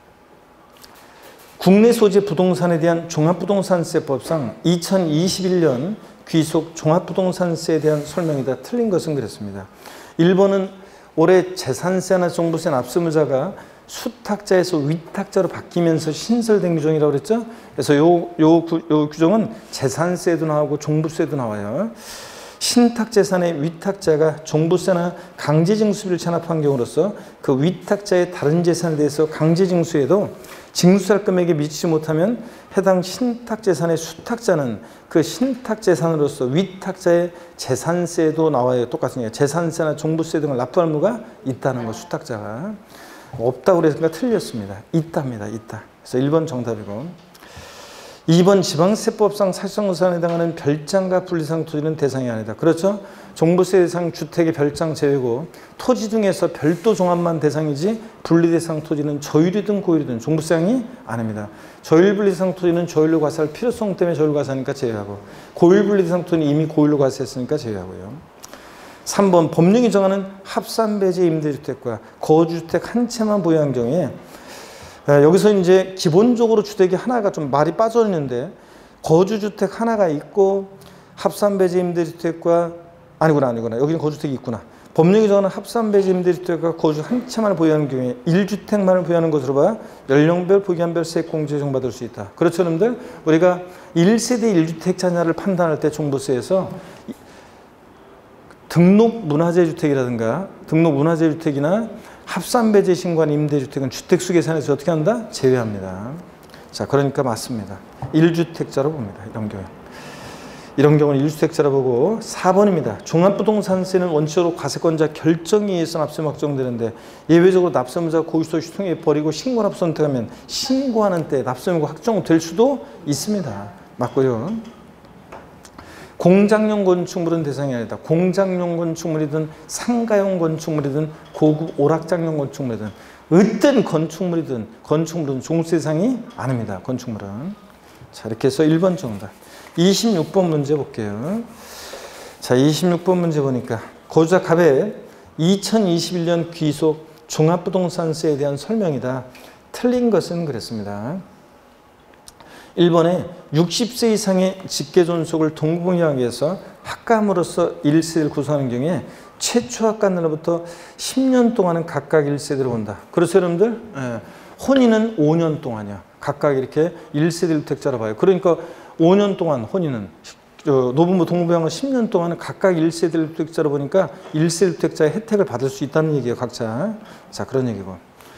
국내 소재 부동산에 대한 종합부동산세법상 2021년 귀속 종합부동산세에 대한 설명이 다 틀린 것은 그랬습니다. 1번은 올해 재산세나 종부세 납세무자가 수탁자에서 위탁자로 바뀌면서 신설된 규정이라고 그랬죠? 그래서 요 규정은 재산세도 나오고 종부세도 나와요. 신탁재산의 위탁자가 종부세나 강제징수비를 체납한 경우로서 그 위탁자의 다른 재산에 대해서 강제징수에도 징수할 금액에 미치지 못하면 해당 신탁재산의 수탁자는 그 신탁재산으로서 위탁자의 재산세도 나와요. 똑같은 게 재산세나 종부세 등을 납부할 의무가 있다는 거 수탁자가. 없다고 그랬으니까 틀렸습니다. 있답니다. 있다. 그래서 1번 정답이고 2번 지방세법상 사실상부산에 해당하는 별장과 분리상 토지는 대상이 아니다. 그렇죠? 종부세 대상 주택의 별장 제외고 토지 중에서 별도 종합만 대상이지 분리대상 토지는 저율이든 고율이든 종부세상이 아닙니다. 저율 분리대상 토지는 저율로 과세할 필요성 때문에 저율 과세하니까 제외하고 고율 분리대상 토지는 이미 고율로 과세했으니까 제외하고요. 3번 법령이 정하는 합산배제 임대주택과 거주주택 한 채만 보유한 경우에 여기서 이제 기본적으로 주택이 하나가 좀 말이 빠져있는데 거주주택 하나가 있고 합산배제 임대주택과 아니구나 여기는 거주주택이 있구나. 법령이 정하는 합산배제 임대주택과 거주 한 채만을 보유하는 경우에 1주택만을 보유하는 것으로 봐 연령별 보기한별 세액공제 적용받을 수 있다. 그렇죠, 여러분들? 우리가 1세대 1주택 자녀를 판단할 때 종부세에서 등록문화재주택이라든가 등록문화재주택이나 합산배제 신고한 임대주택은 주택수 계산에서 어떻게 한다? 제외합니다. 자, 그러니까 맞습니다. 1주택자로 봅니다. 이런 경우에. 이런 경우는 1주택자라 보고 4번입니다. 종합부동산세는 원칙적으로 과세권자 결정에 의해서 납세무 확정되는데 예외적으로 납세무자가 고의소득 휴통에 버리고 신고납세 선택하면 신고하는 때 납세무가 확정될 수도 있습니다. 맞고요. 공장용 건축물은 대상이 아니다. 공장용 건축물이든 상가용 건축물이든 고급 오락장용 건축물이든 어떤 건축물은 종부세 대상이 아닙니다. 건축물은. 자, 이렇게 해서 1번 정답. 26번 문제 볼게요. 자, 26번 문제 보니까 거주자 갑의 2021년 귀속 종합부동산세에 대한 설명이다. 틀린 것은 그랬습니다. 1번에 60세 이상의 직계존속을 동봉하기 위해서 합감으로써 1세를 구성하는 경우에 최초 합감 날로부터 10년 동안은 각각 1세대로 본다. 그래서 여러분들 혼인은 5년 동안이야. 각각 이렇게 1세대 1주택자로 봐요. 그러니까 5년 동안 혼인은 노부부 동부양은 10년 동안은 각각 1세대 1주택자로 보니까 1세대 1주택자의 혜택을 받을 수 있다는 얘기예요. 각자. 자, 그런 얘기고.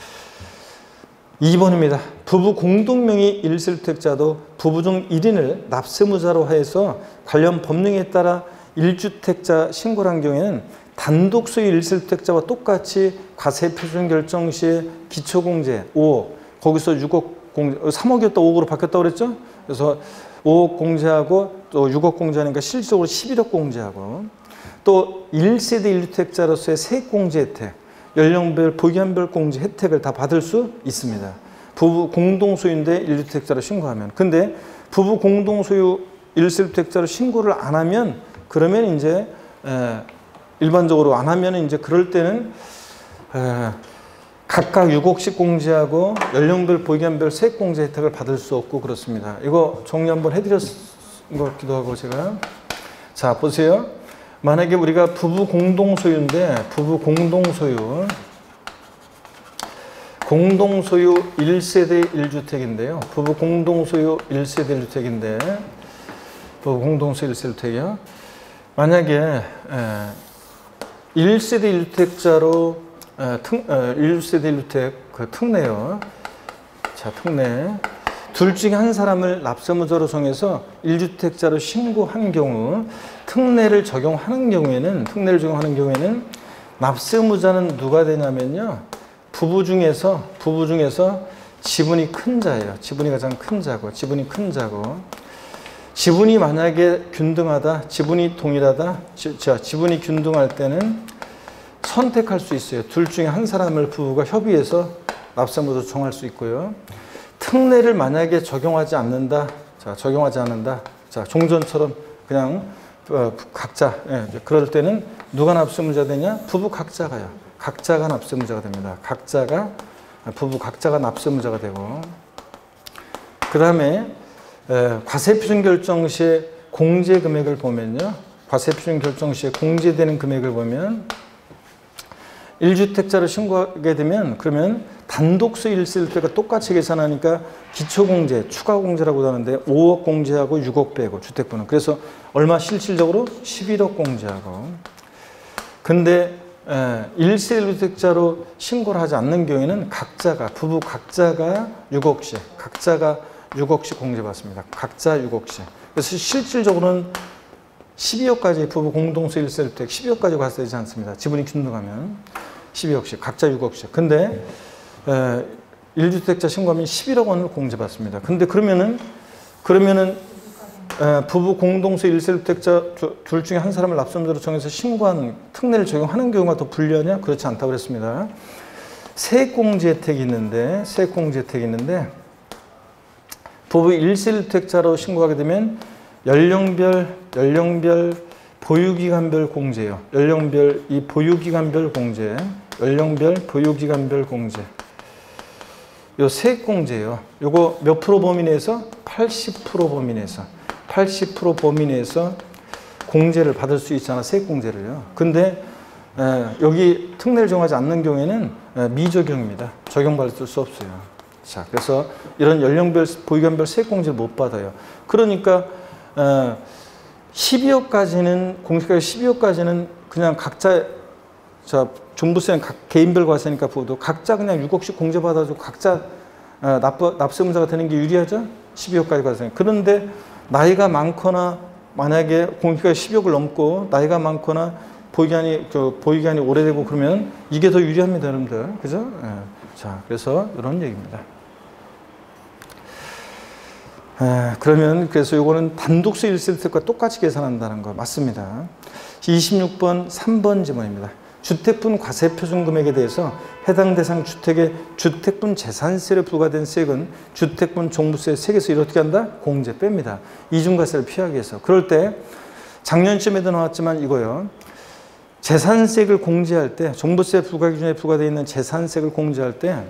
2번입니다. 부부 공동명의 1세 1주택자도 부부 중 1인을 납세무자로 하여서 관련 법령에 따라 1주택자 신고를 한 경우에는 단독 소유 1세 1주택자와 똑같이 과세 표준 결정 시에 기초공제 5억, 거기서 6억 공제, 3억이었다 5억으로 바뀌었다고 그랬죠? 그래서 5억 공제하고 또 6억 공제하니까 실질적으로 11억 공제하고 또 1세대 1주택자로서의 세액공제 혜택, 연령별, 보기한별 공제 혜택을 다 받을 수 있습니다. 부부 공동소유인데 1주택자로 신고하면. 근데 부부 공동소유 1세 1주택자로 신고를 안 하면 그러면 이제 일반적으로 안 하면 이제 그럴 때는 각각 6억씩 공제하고 연령별, 보기한별 세액공제 혜택을 받을 수 없고 그렇습니다. 이거 정리 한번 해드렸 것 같기도 하고 제가. 자, 보세요. 만약에 우리가 부부 공동소유인데 부부 공동소유 1세대 1주택인데요. 부부 공동소유 1세대 1주택인데 부부 공동소유 1세대 1주택이요. 만약에 1세대 1주택자로 1세대 1주택 그 특례요. 자, 특례. 둘 중에 한 사람을 납세무자로 정해서 1주택자로 신고한 경우 특례를 적용하는 경우에는 납세무자는 누가 되냐면요. 부부 중에서 지분이 큰 자예요. 지분이 가장 큰 자고 지분이 만약에 균등하다, 지분이 동일하다, 지분이 균등할 때는 선택할 수 있어요. 둘 중에 한 사람을 부부가 협의해서 납세무자로 정할 수 있고요. 특례를 만약에 적용하지 않는다. 자, 종전처럼 그냥 각자. 그럴 때는 누가 납세무자 되냐? 부부 각자가요. 각자가 납세무자가 됩니다. 부부 각자가 납세무자가 되고. 그 다음에 과세표준 결정 시에 공제 금액을 보면요. 과세표준 결정 시에 공제되는 금액을 보면 1주택자로 신고하게 되면 그러면 단독소 1세 1주택과 똑같이 계산하니까 기초공제, 추가공제라고 하는데 5억 공제하고 6억 빼고 주택부는. 그래서 얼마 실질적으로 11억 공제하고. 근데 1세 1주택자로 신고를 하지 않는 경우에는 부부 각자가 6억씩 공제받습니다. 각자 6억씩. 그래서 실질적으로는 12억까지 부부 공동소 1세 1주택 12억까지 과세되지 않습니다. 지분이 균등하면 12억씩, 각자 6억씩. 근데 1주택자 신고하면 11억 원을 공제받습니다. 근데 그러면은 부부 공동소 1세 1주택자 둘 중에 한 사람을 납세무자로 정해서 신고한 특례를 적용하는 경우가 더 불리하냐? 그렇지 않다고 그랬습니다. 세액공제 혜택이 있는데 부부 1세 1주택자로 신고하게 되면 연령별 보유기간별 공제요. 연령별 보유기간별 공제. 요 세액공제요. 요거 몇 프로 범위 내에서? 80% 범위 내에서 공제를 받을 수 있잖아. 세액공제를요. 근데 여기 특례를 정하지 않는 경우에는 미적용입니다. 적용받을 수 없어요. 자, 그래서 이런 연령별 보유기간별 세액공제를 못 받아요. 그러니까 12억까지는 공시가격 12억까지는 그냥 각자 종부세는 개인별 과세니까 부도 각자 그냥 6억씩 공제받아주고 각자 납세무자가 되는 게 유리하죠? 12억까지 과세. 그런데 나이가 많거나 만약에 공시가 10억을 넘고 나이가 많거나 보유기간이 오래되고 그러면 이게 더 유리합니다, 여러분들. 그죠? 예. 자, 그래서 이런 얘기입니다. 그러면 그래서 요거는 단독소 1세대과 똑같이 계산한다는 거 맞습니다. 26번 3번 지문입니다. 주택분 과세표준금액에 대해서 해당 대상 주택의 주택분 재산세를 부과된 세액은 주택분 종부세 세액에서 이를 어떻게 한다? 공제 뺍니다. 이중과세를 피하기 위해서. 그럴 때 작년 시험에도 나왔지만 이거요. 재산세액을 공제할 때 종부세 부과 기준에 부과되어 있는 재산세액을 공제할 때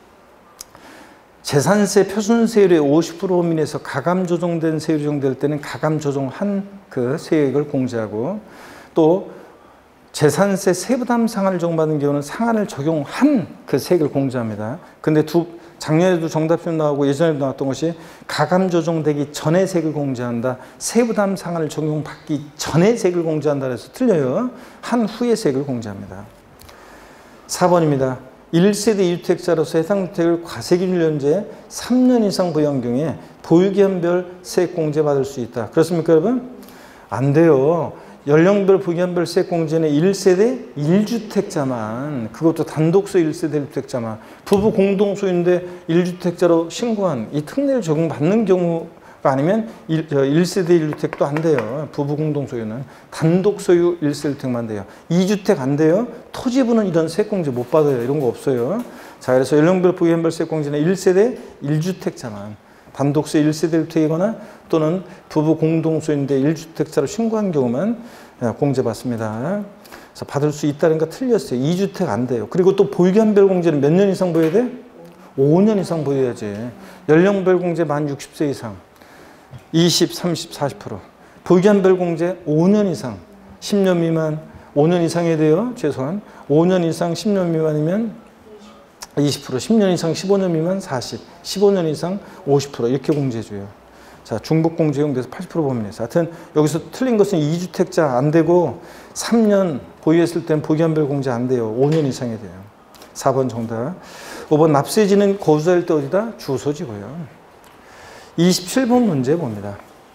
재산세 표준세율의 50% 범위내에서 가감 조정된 세율이 적용될 때는 가감 조정한 그 세액을 공제하고 또 재산세 세부담 상한을 적용받는 경우는 상한을 적용한 그 세액을 공제합니다. 근데 작년에도 정답표 나오고 예전에도 나왔던 것이 가감 조정되기 전에 세액을 공제한다. 세부담 상한을 적용받기 전에 세액을 공제한다 해서 틀려요. 한 후에 세액을 공제합니다. 4번입니다. 1세대 2주택자로서 해당 주택을 과세기준을 연재 3년 이상 보유한 경우에 보유기한별 세액 공제 받을 수 있다. 그렇습니까, 여러분? 안 돼요. 연령별 보유기한별 세액 공제는 1세대 1주택자만, 그것도 단독소 1세대 1주택자만, 부부 공동소유인데 1주택자로 신고한 이 특례를 적용받는 경우가 아니면 1세대 1주택도 안 돼요. 부부 공동소유는 단독소유 1세대 1주택만 돼요. 2주택 안 돼요. 토지부는 이런 세액 공제 못 받아요. 이런 거 없어요. 자, 그래서 연령별 보유기한별 세액 공제는 1세대 1주택자만, 단독소 1세대 1주택이거나 또는 부부 공동소유인데 1주택자로 신고한 경우만 공제받습니다. 그래서 받을 수 있다는 거 틀렸어요. 2주택 안 돼요. 그리고 또 보유기한별 공제는 몇 년 이상 보여야 돼? 5년 이상 보여야지. 연령별 공제 만 60세 이상 20, 30, 40%. 보유기한별 공제 5년 이상 10년 미만 5년 이상이 돼요. 최소한 5년 이상 10년 미만이면 20%, 10년 이상 15년 미만 40, 15년 이상 50% 이렇게 공제해줘요. 자, 중복 공제 용돼서 80% 범위내서. 하여튼 여기서 틀린 것은 2주택자 안 되고 3년 보유했을 땐 보유기한별 공제 안 돼요. 5년 이상이 돼요. 4번 정답. 5번 납세지는 거주할 때 어디다? 주소지고요. 27번 문제 봅니다.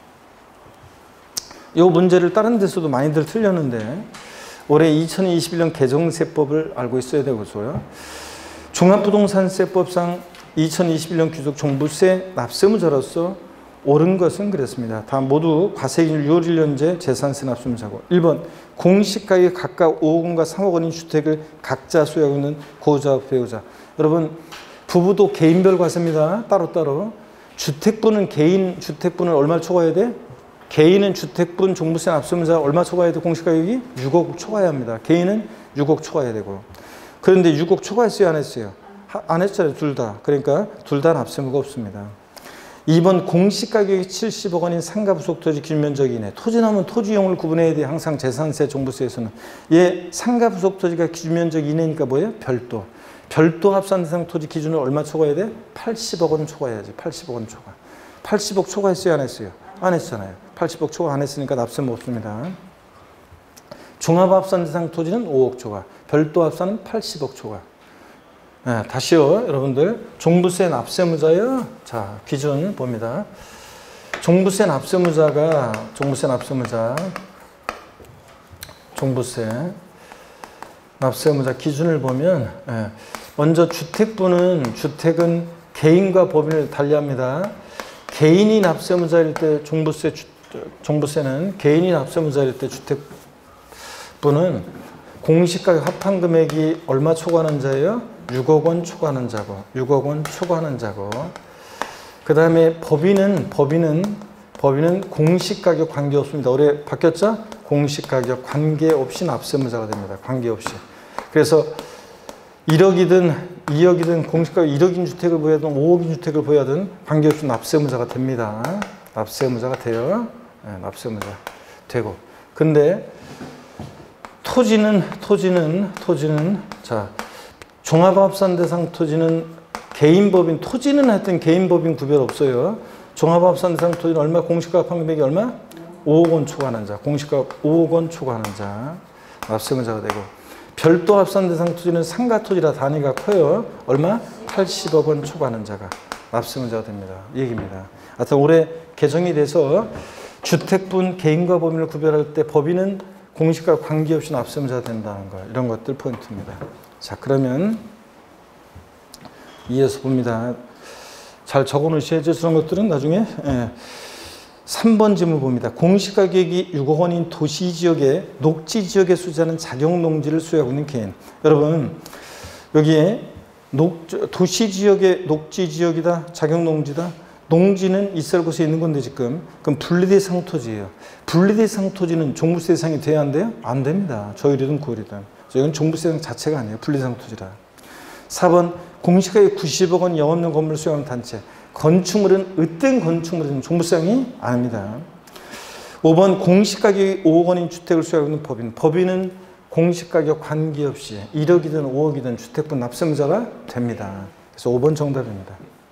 이 문제를 다른 데서도 많이들 틀렸는데 올해 2021년 개정세법을 알고 있어야 되고서요. 종합부동산세법상 2021년 귀속 종부세 납세무자로서 옳은 것은 그랬습니다. 다 모두 과세기준 6월 1년제 재산세 납세무자고 1번 공시가액이 각각 5억 원과 3억 원인 주택을 각자 소유하고 있는 고자 배우자. 여러분 부부도 개인별 과세입니다. 따로따로. 주택분은 개인 주택분을 얼마 초과해야 돼? 개인은 주택분 종부세 납세무자 얼마 초과해야 돼? 공시가액이 6억 초과해야 합니다. 개인은 6억 초과해야 되고. 그런데 6억 초과했어요? 안 했어요? 안 했잖아요. 둘 다. 그러니까 둘 다 납세무가 없습니다. 2번 공시가격이 70억 원인 상가부속토지 기준면적 이내. 토지 나오면 토지용을 구분해야 돼. 항상 재산세 종부세에서는. 얘 상가부속토지가 기준면적 이내니까 뭐예요? 별도. 별도 합산 대상 토지 기준을 얼마 초과해야 돼? 80억 원 초과해야지. 80억 원 초과. 80억 초과했어요? 안 했어요? 안 했잖아요. 80억 초과 안 했으니까 납세무 없습니다. 종합합산 대상 토지는 5억 초과. 별도 합산은 80억 초과. 네, 다시요, 여러분들. 종부세 납세무자요. 자, 기준 봅니다. 종부세 납세무자 기준을 보면, 먼저 주택은 개인과 법인을 달리합니다. 개인이 납세무자일 때 종부세는 개인이 납세무자일 때 주택분은 공시가격 합한 금액이 얼마 초과하는 자예요? 6억 원 초과하는 자고, 6억 원 초과하는 자고. 그 다음에 법인은 공시가격 관계없습니다. 올해 바뀌었죠? 공시가격 관계없이 납세무자가 됩니다. 관계없이. 그래서 1억이든 2억이든 공시가격 1억인 주택을 보여든 5억인 주택을 보여든 관계없이 납세무자가 됩니다. 납세무자가 돼요. 네, 납세무자 되고. 근데 토지는 자, 종합합산 대상 토지는 개인법인 토지는 하여튼 개인법인 구별 없어요. 종합합산 대상 토지는 얼마? 공시가 합한 금액이 얼마? 5억 원 초과하는 자. 공시가 5억 원 초과하는 자. 납세무자가 되고. 별도 합산 대상 토지는 상가 토지라 단위가 커요. 얼마? 80억 원 초과하는 자가 납세무자가 됩니다. 이 얘기입니다. 하여튼 올해 개정이 돼서 주택분 개인과 법인을 구별할 때 법인은 공시가 관계없이 납세자가 된다는 거, 이런 것들 포인트입니다. 자, 그러면 이어서 봅니다. 잘 적어 놓으셔야죠. 그런 것들은 나중에. 3번 질문 봅니다. 공시가격이 6억 원인 도시지역의 녹지지역에 소지하는 자격농지를 소유하고 있는 개인. 여러분, 여기에 도시지역의 녹지지역이다, 자격농지다. 농지는 있을 곳에 있는 건데 지금 그럼 분리대상 토지예요. 분리대상 토지는 종부세 대상이 돼야 안 돼요? 안 됩니다. 저율이든 고율이든. 이건 종부세 대상 자체가 아니에요. 분리대상 토지라. 4번 공시가격 90억 원 영업용 건물을 소유하는 단체. 건축물은 어떤 건축물이든 종부세상이 아닙니다. 5번 공시가격이 5억 원인 주택을 소유하고 있는 법인. 법인은 공시가격 관계없이 1억이든 5억이든 주택분 납세자가 됩니다. 그래서 5번 정답입니다.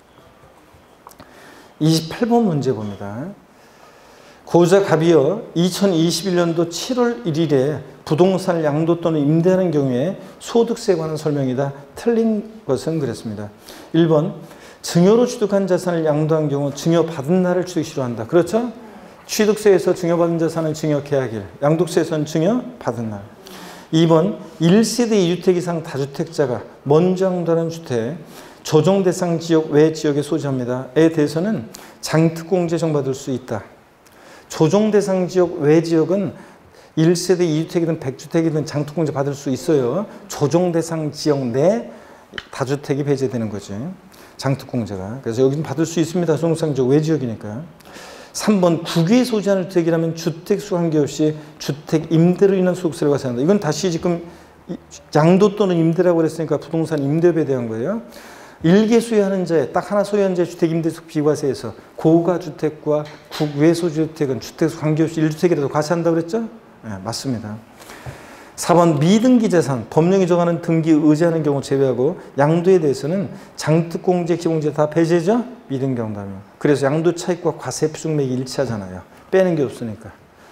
28번 문제 봅니다. 고자 갑이여 2021년도 7월 1일에 부동산을 양도 또는 임대하는 경우에 소득세에 관한 설명이다. 틀린 것은 그랬습니다. 1번 증여로 취득한 자산을 양도한 경우 증여받은 날을 취득시로 한다. 그렇죠? 취득세에서 증여받은 자산은 증여계약일, 양도세에서는 증여받은 날. 2번 1세대 2주택 이상 다주택자가 먼저 양도하는 주택 조정 대상 지역 외 지역에 소지합니다. 에 대해서는 장특공제 정받을 수 있다. 조정 대상 지역 외 지역은 1세대 2주택이든 100주택이든 장특공제 받을 수 있어요. 조정 대상 지역 내 다주택이 배제되는 거지. 장특공제가. 그래서 여기는 받을 수 있습니다. 조정 대상 지역 외 지역이니까. 3번 국유에 소지하는 주택이라면 주택수 관계없이 주택 임대로 인한 소득세를 과세한다. 이건 다시 지금 양도 또는 임대라고 그랬으니까 부동산 임대업에 대한 거예요. 일개 소유하는 자에 딱 하나 소유한 자의 주택 임대수 비과세에서 고가주택과 국외 소유주택은 주택수 관계없이 1주택이라도 과세한다고 그랬죠? 네, 맞습니다. 4번 미등기 자산, 법령이 정하는 등기에 의지하는 경우 제외하고 양도에 대해서는 장특공제, 기본공제 다 배제죠? 미등기 정답이요. 그래서 양도 차익과 과세 표준액이 일치하잖아요. 빼는 게 없으니까.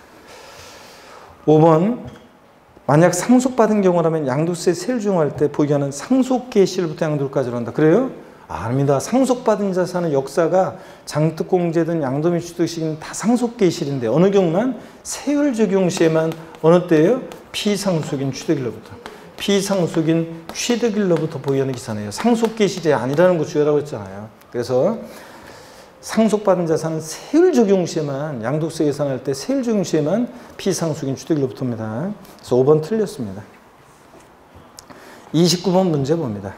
5번 만약 상속받은 경우라면 양도세 세율 적용할 때 보기하는 상속계시일부터 양도까지 한다. 그래요? 아닙니다. 상속받은 자산은 역사가 장특공제든 양도 및 취득시기는 다 상속계시일인데 어느 경우만 세율 적용 시에만 어느 때예요? 피상속인 취득일로부터. 피상속인 취득일로부터 보유하는 기산이에요. 상속계시일이 아니라는 거 주의하라고 했잖아요. 그래서 상속받은 자산은 세율 적용 시에만 양도세 계산할 때 세율 적용 시에만 피상속인 취득일로부터입니다. 그래서 5번 틀렸습니다. 29번 문제 봅니다.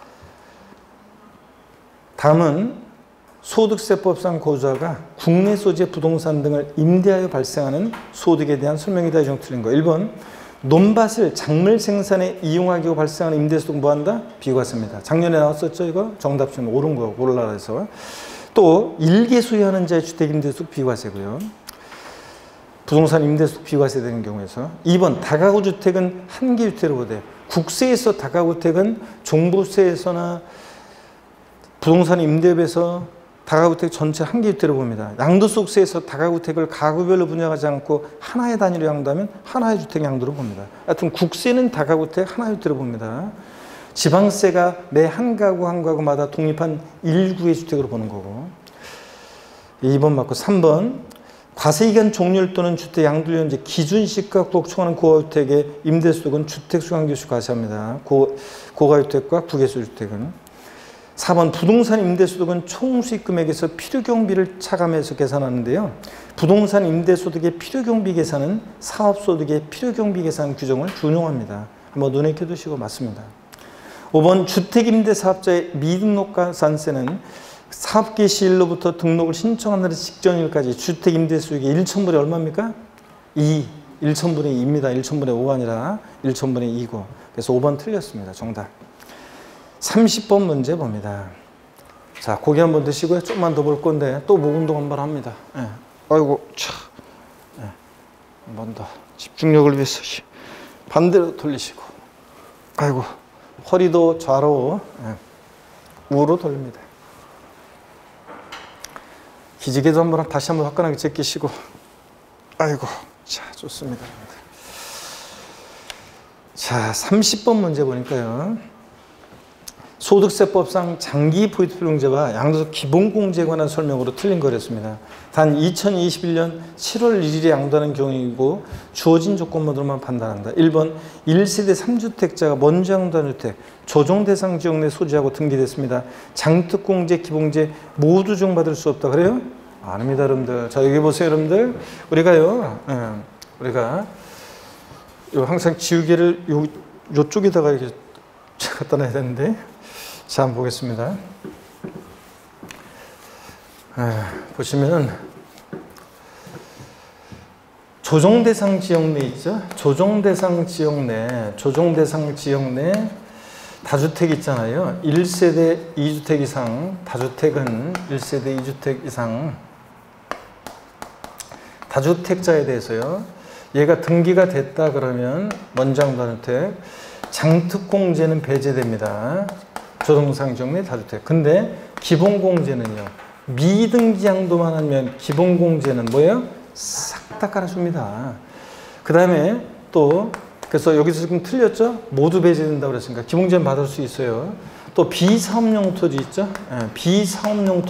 다음은 소득세법상 고자가 국내 소재 부동산 등을 임대하여 발생하는 소득에 대한 설명이다. 이 중 틀린 거. 1번 논밭을 작물 생산에 이용하기 위해 발생하는 임대소득 뭐한다? 비과세입니다. 작년에 나왔었죠. 이거 정답 좀 옳은 거 고르라 해서. 또 일개 소유하는 자의 주택 임대소득 비과세고요. 부동산 임대소득 비과세 되는 경우에서. 2번 다가구 주택은 한 개 주택으로 보되 국세에서 다가구 주택은 종부세에서나 부동산 임대업에서 다가구 주택 전체 한 개 주택으로 봅니다. 양도소득세에서 다가구 주택을 가구별로 분양하지 않고 하나의 단위로 양도하면 하나의 주택 양도로 봅니다. 하여튼 국세는 다가구 주택 하나의 주택으로 봅니다. 지방세가 매 한 가구 한 가구마다 독립한 일구의 주택으로 보는 거고. 2번 맞고 3번 과세기간 종료일 또는 주택 양도료연제 기준시가 구역총하는 고가주택의 임대소득은 주택수 관계없이 과세합니다. 고가주택과 국외소주택은. 4번 부동산 임대소득은 총 수익금액에서 필요경비를 차감해서 계산하는데요. 부동산 임대소득의 필요경비 계산은 사업소득의 필요경비 계산 규정을 준용합니다. 한번 눈에 켜두시고 맞습니다. 5번 주택임대사업자의 미등록가산세는 사업개 시일로부터 등록을 신청하는 직전일까지 주택임대수익의 1,000분의 얼마입니까? 2. 1,000분의 2입니다. 1,000분의 5가 아니라 1,000분의 2고. 그래서 5번 틀렸습니다. 정답. 30번 문제 봅니다. 자, 고기 한번 드시고요. 좀만 더 볼 건데 또 목 운동 한번 합니다. 네. 아이고, 차. 네. 한 번 더. 집중력을 위해서 반대로 돌리시고. 아이고. 허리도 좌로, 우로 돌립니다. 기지개도 한번 다시 한번 화끈하게 제끼시고. 아이고, 자, 좋습니다. 자, 30번 문제 보니까요. 소득세법상 장기 포이트필용제와 양도소 기본공제에 관한 설명으로 틀린 거랬습니다. 단 2021년 7월 1일에 양도하는 경우이고 주어진 조건만으로만 판단한다. 1번 1세대 3주택자가 먼저 양도한 주택 조정대상 지역 내 소지하고 등기됐습니다. 장특공제, 기본공제 모두 적용받을 수 없다. 그래요? 아닙니다, 여러분들. 자, 여기 보세요, 여러분들. 우리가 항상 지우개를 요쪽에다가 이렇게 갖다 놔야 되는데, 자, 한번 보겠습니다. 보시면 조정대상 지역 내 있죠? 조정대상 지역 내 다주택 있잖아요. 1세대 2주택 이상, 다주택은 1세대 2주택 이상 다주택자에 대해서요. 얘가 등기가 됐다 그러면 먼저 양도하는 주택, 장특공제는 배제됩니다. 조정대상 지역 내 다주택. 근데 기본공제는요. 미등기 양도만 하면 기본공제는 뭐예요? 싹 다 깔아줍니다. 그 다음에 또 그래서 여기서 지금 틀렸죠? 모두 배제된다고 그랬으니까 기본공제는 받을 수 있어요. 또 비사업용 토지 있죠? 비사업용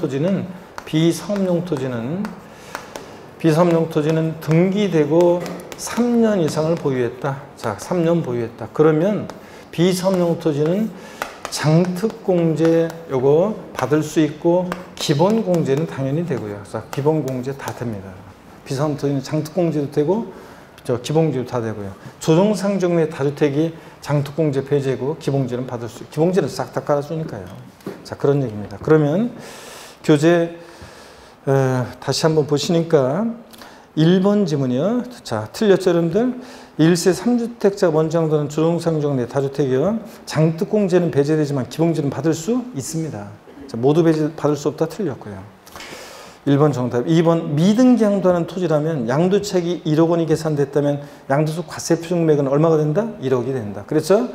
토지는 등기되고 3년 이상을 보유했다. 자, 3년 보유했다. 그러면 비사업용 토지는 장특공제 요거 받을 수 있고 기본공제는 당연히 되고요. 자, 기본공제 다 됩니다. 비사업용 토지는 장특공제도 되고 기본공제도 다 되고요. 조정상 내 다주택이 장특공제 배제고 기본공제는 받을 수 있고 기본공제는 싹 다 깔아주니까요. 자, 그런 얘기입니다. 그러면 교재 다시 한번 보시니까 1번 지문이요. 자, 틀렸죠, 여러분들? 1세 3주택자 먼저 양도하는 조정상 지역 내 다주택이요. 장특공제는 배제되지만 기본공제는 받을 수 있습니다. 자, 모두 배제 받을 수 없다 틀렸고요. 1번 정답. 2번 미등기 양도하는 토지라면 양도차익이 1억 원이 계산됐다면 양도소 과세표준금액은 얼마가 된다? 1억이 된다. 그렇죠?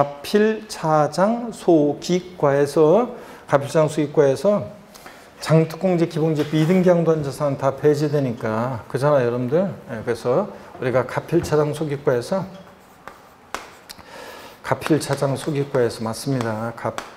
가필차장소기과에서 장특공제, 기본공제, 미등기 양도한 자산은 다 배제되니까 그잖아요, 여러분들. 그래서 우리가 가필차장소기과에서 맞습니다.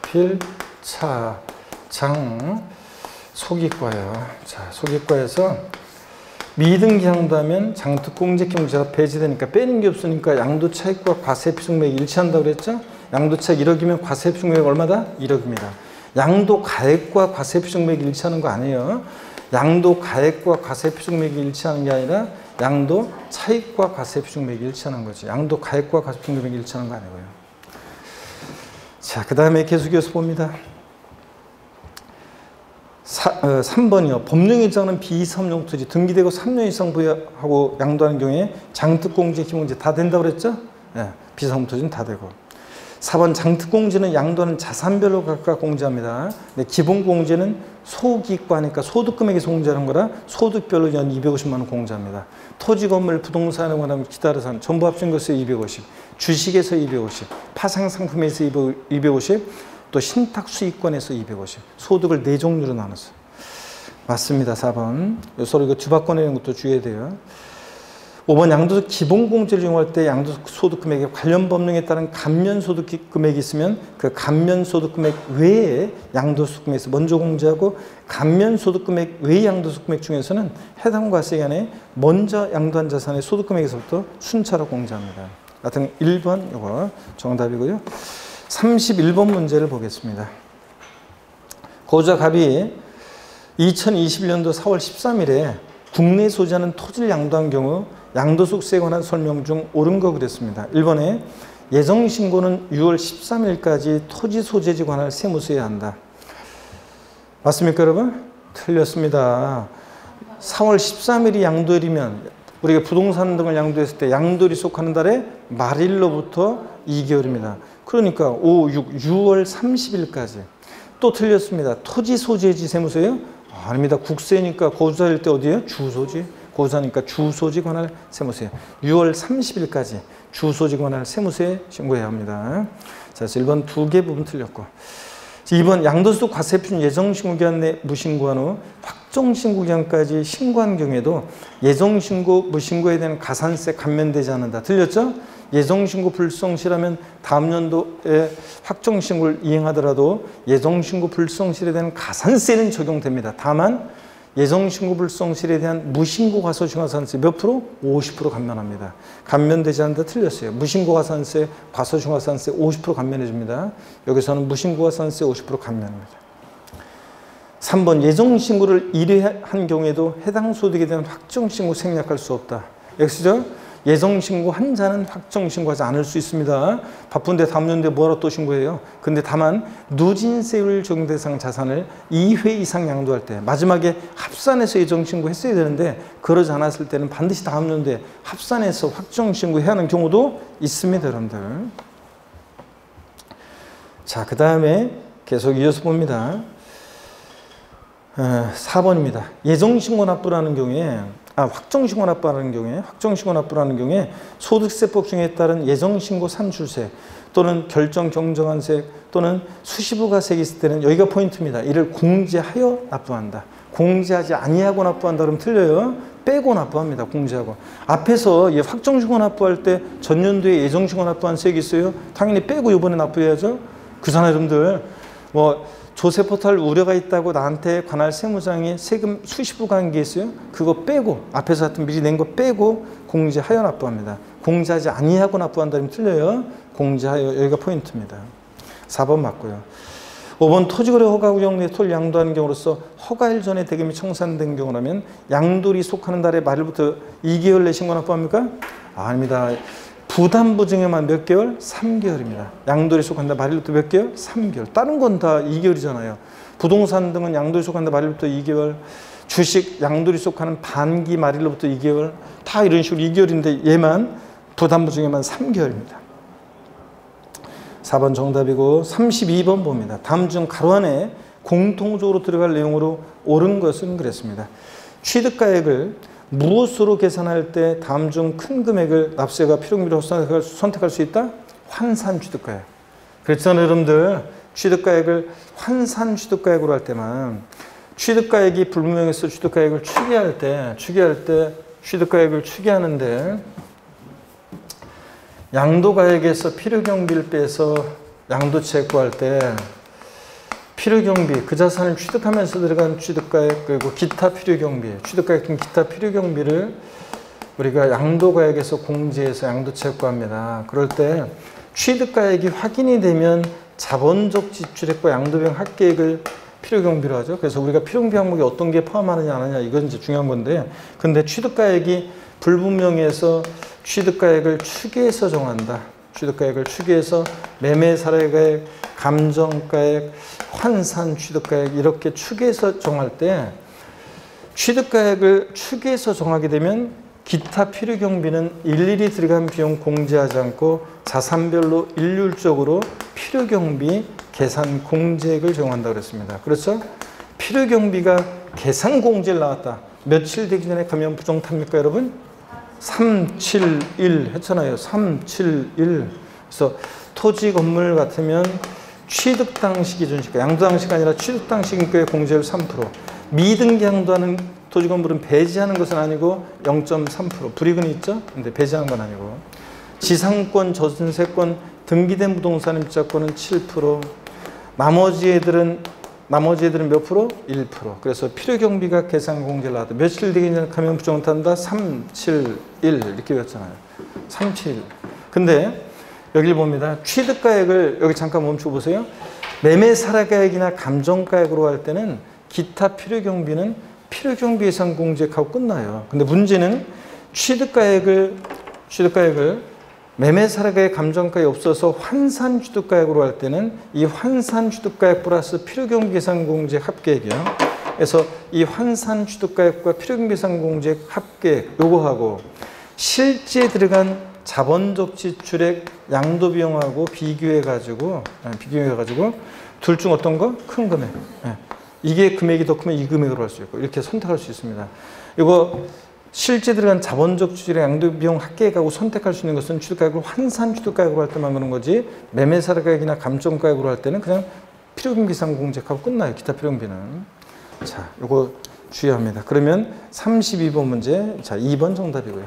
가필차장소기과요. 자, 소기과에서 미등기 양도하면 장특공제, 기본공제가 배제되니까 빼는 게 없으니까 양도차익과 과세표준금액이 일치한다고 그랬죠? 양도차익 1억이면 과세표준금액 얼마다? 1억입니다. 양도가액과 과세표준금액이 일치하는 거 아니에요. 양도가액과 과세표준금액이 일치하는 게 아니라 양도차익과 과세표준금액이 일치하는 거지. 양도가액과 과세표준금액이 일치하는 거 아니고요. 자, 그 다음에 계속해서 봅니다. 3번이요. 법령에 정하는 비사업용 토지 등기되고 3년 이상 보유하고 양도하는 경우에 장특공제, 기본공제 다 된다고 그랬죠? 비사업용 토지는 다 되고. 4번 장특공제는 양도하는 자산별로 각각 공제합니다. 근데 기본공제는 소기과니까 소득금액에서 공제하는 거라 소득별로 연 250만 원 공제합니다. 토지, 건물, 부동산에 관한 기타르산 전부 합친 것에 250, 주식에서 250, 파생상품에서 250, 또 신탁수익권에서 250. 소득을 4종류로 나눴어요. 맞습니다. 4번. 서로 이거 뒤바꿔내는 것도 주의해야 돼요. 5번 양도소 기본공제를 이용할 때 양도소득금액에 관련 법령에 따른 감면소득금액이 있으면 그 감면소득금액 외에 양도소득금액에서 먼저 공제하고 감면소득금액 외의 양도소득금액 중에서는 해당 과세기간에 먼저 양도한 자산의 소득금액에서부터 순차로 공제합니다. 하여튼 1번 이거 정답이고요. 31번 문제를 보겠습니다. 고자 갑이 2021년도 4월 13일에 국내에 소지하는 토지를 양도한 경우 양도소득세에 관한 설명 중 옳은 거 그랬습니다. 1번에 예정신고는 6월 13일까지 토지 소재지 관할 세무서에 한다. 맞습니까, 여러분? 틀렸습니다. 4월 13일이 양도일이면 우리가 부동산 등을 양도했을 때 양도일이 속하는 달의 말일로부터 2개월입니다. 그러니까 6월 30일까지. 또 틀렸습니다. 토지 소재지 세무서예요? 아닙니다. 국세니까 고소할 때 어디예요? 주소지. 고소하니까 주소지 관할 세무서예요. 6월 30일까지 주소지 관할 세무서에 신고해야 합니다. 자, 1번 2개 부분 틀렸고. 2번 양도소득 과세표준 예정신고기간 내 무신고한 후 확정신고 기간까지 신고한 경우에도 예정신고, 무신고에 대한 가산세 감면되지 않는다. 들렸죠? 예정신고 불성실하면 다음 연도에 확정신고를 이행하더라도 예정신고 불성실에 대한 가산세는 적용됩니다. 다만 예정신고 불성실에 대한 무신고 과소중과산세 몇 프로? 50% 감면합니다. 감면되지 않는다. 틀렸어요. 무신고 과산세, 과소중과산세 50% 감면해 줍니다. 여기서는 무신고 과산세 50% 감면합니다. 3번 예정신고를 1회 한 경우에도 해당 소득에 대한 확정신고 생략할 수 없다. 엑스죠? 예정신고 한 자는 확정신고하지 않을 수 있습니다. 바쁜데 다음 연도에 뭐하러 또 신고해요? 근데 다만 누진세율 적용 대상 자산을 2회 이상 양도할 때 마지막에 합산해서 예정신고 했어야 되는데 그러지 않았을 때는 반드시 다음 연도에 합산해서 확정신고해야 하는 경우도 있습니다. 여러분들. 자, 그 다음에 계속 이어서 봅니다. 4번입니다. 예정신고 납부라는 경우에 확정신고 납부라는 경우에 소득세법 중에 따른 예정신고 산출세 또는 결정 경정한세 또는 수시부가세가 있을 때는 여기가 포인트입니다. 이를 공제하여 납부한다. 공제하지 아니하고 납부한다 그러면 틀려요. 빼고 납부합니다. 공제하고. 앞에서 확정신고 납부할 때 전년도에 예정신고 납부한 세액이 있어요. 당연히 빼고 이번에 납부해야죠. 그잖아요, 여러분들. 조세포탈 우려가 있다고 나한테 관할 세무장이 세금 수시부가 한 게 있어요. 그거 빼고 앞에서 하여튼 미리 낸 거 빼고 공제하여 납부합니다. 공제하지 아니하고 납부한다면 틀려요. 공제하여 여기가 포인트입니다. 4번 맞고요. 5번 토지거래 허가 구역 내 토를 양도하는 경우로서 허가일 전에 대금이 청산된 경우라면 양도일이 속하는 달의 말일부터 2개월 내 신고 납부합니까? 아닙니다. 부담부 증여만 몇 개월? 3개월입니다. 양도일이 속한다 말일부터 몇 개월? 3개월. 다른 건 다 2개월이잖아요. 부동산 등은 양도일이 속한다 말일부터 2개월. 주식 양도일이 속하는 반기 말일로부터 2개월. 다 이런 식으로 2개월인데 얘만 부담부 증여만 3개월입니다. 4번 정답이고 32번 봅니다. 다음 중 가로 안에 공통적으로 들어갈 내용으로 옳은 것은 그랬습니다. 취득가액을 무엇으로 계산할 때 다음 중 큰 금액을 납세가 필요금비로 선택할 수 있다? 환산 취득가액. 그렇잖아요, 여러분들. 취득가액을 환산 취득가액으로 할 때만 취득가액이 불분명해서 취득가액을 추계할 때 취득가액을 추계하는데 양도가액에서 필요경비를 빼서 양도채 구할 때 필요경비, 그 자산을 취득하면서 들어간 취득가액 그리고 기타 필요경비, 취득가액 등 기타 필요경비를 우리가 양도가액에서 공제해서 양도채 구합니다. 그럴 때 취득가액이 확인이 되면 자본적 지출액과 양도비용 합계액을 필요경비로 하죠. 그래서 우리가 필요경비 항목에 어떤 게 포함하느냐 안 하느냐 이건 이제 중요한 건데, 근데 취득가액이 불분명해서 취득가액을 추계해서 정한다. 취득가액을 추계해서 매매사례가액, 감정가액, 환산 취득가액 이렇게 추계해서 정할 때 취득가액을 추계해서 정하게 되면 기타 필요경비는 일일이 들어간 비용 공제하지 않고 자산별로 일률적으로 필요경비 계산 공제액을 정한다고 그랬습니다. 그렇죠? 필요경비가 계산 공제를 나왔다. 며칠 되기 전에 가면 부정탑니까, 여러분? 371 했잖아요. 371. 그래서 토지 건물 같으면 취득 당시 기준시가 양도 당시가 아니라 취득 당시 인가의 공제율 3%. 미등기 양도하는 토지 건물은 배제하는 것은 아니고 0.3%. 불이익은 있죠? 근데 배제하는 건 아니고. 지상권, 저승세권, 등기된 부동산 임차권은 7%. 나머지 애들은 몇 프로? 1%. 그래서 필요경비가 계산 공제를 하다. 며칠 되기 전에 가면 부정탄다? 371 이렇게 외웠잖아요. 371. 근데 여기 봅니다. 취득가액을 여기 잠깐 멈추고 보세요. 매매사례가액이나 감정가액으로 할 때는 기타 필요경비는 필요경비 예산 공제하고 끝나요. 근데 문제는 취득가액을 매매사례가액, 감정가액이 없어서 환산 취득가액으로 할 때는 이 환산 취득가액 플러스 필요경비 예산 공제 합계액이요. 그래서 이 환산 취득가액과 필요경비 예산 공제 합계액 요거하고 실제 들어간 자본적 지출액 양도비용하고 비교해가지고 둘 중 어떤 거? 큰 금액. 이게 금액이 더 크면 이 금액으로 할 수 있고 이렇게 선택할 수 있습니다. 이거 실제 들어간 자본적 지출액 양도비용 합계액하고 선택할 수 있는 것은 취득가액을 환산 취득가액으로 할 때만 그런 거지 매매사례가액이나 감정가액으로 할 때는 그냥 필요경비 예산 공제하고 끝나요. 기타 필요경비는. 자, 요거 주의합니다. 그러면 32번 문제, 자 2번 정답이고요.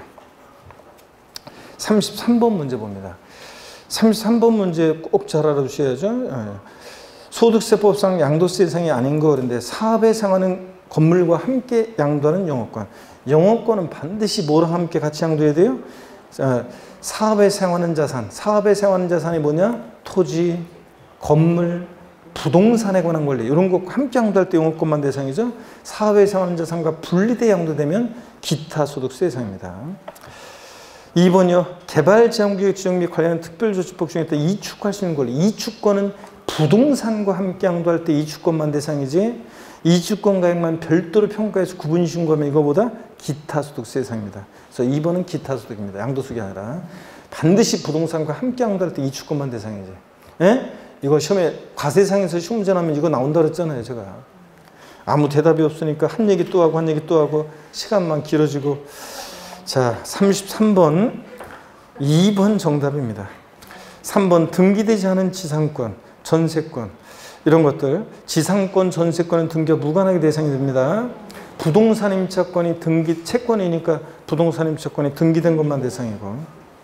33번 문제 봅니다. 33번 문제 꼭 잘 알아두셔야죠. 소득세법상 양도세 대상이 아닌 거 그런데 사업에 상하는 건물과 함께 양도하는 영업권. 영업권은 반드시 뭐랑 함께 같이 양도해야 돼요? 사업에 사용하는 자산. 사업에 사용하는 자산이 뭐냐? 토지, 건물, 부동산에 관한 권리. 이런 거 함께 양도할 때 영업권만 대상이죠. 사업에 사용하는 자산과 분리돼 양도되면 기타 소득세 대상입니다. 2번이요. 개발제한구역 지정 및 관련 특별조치법 중에 이축할 수 있는 권리. 이축권은 부동산과 함께 양도할 때 이축권만 대상이지 이주권 가액만 별도로 평가해서 구분 신고하면 이거보다 기타 소득세 대상입니다. 그래서 2번은 기타 소득입니다. 양도소득이 아니라 반드시 부동산과 함께 양도할 때 이주권만 대상이지. 예? 이거 시험에 과세상에서 시험 문제 나면 이거 나온다 그랬잖아요. 제가. 아무 대답이 없으니까 한 얘기 또 하고 한 얘기 또 하고 시간만 길어지고. 자, 33번 2번 정답입니다. 3번 등기되지 않은 지상권, 전세권 이런 것들, 지상권, 전세권은 등기와 무관하게 대상이 됩니다. 부동산 임차권이 등기, 채권이니까 부동산 임차권이 등기된 것만 대상이고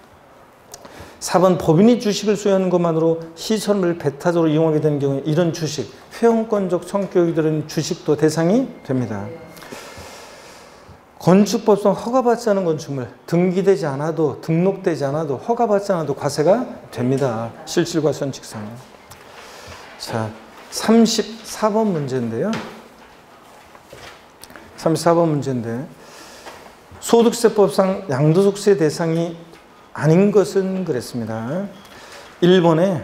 4번 법인이 주식을 소유하는 것만으로 시설물 배타적으로 이용하게 되는 경우에 이런 주식, 회원권적 성격이 들은 주식도 대상이 됩니다. 건축법상 허가받지 않은 건축물, 등기되지 않아도, 등록되지 않아도, 허가받지 않아도 과세가 됩니다. 실질과세원칙상. 자, 34번 문제인데요. 34번 문제인데 소득세법상 양도소득세 대상이 아닌 것은 그랬습니다. 1번에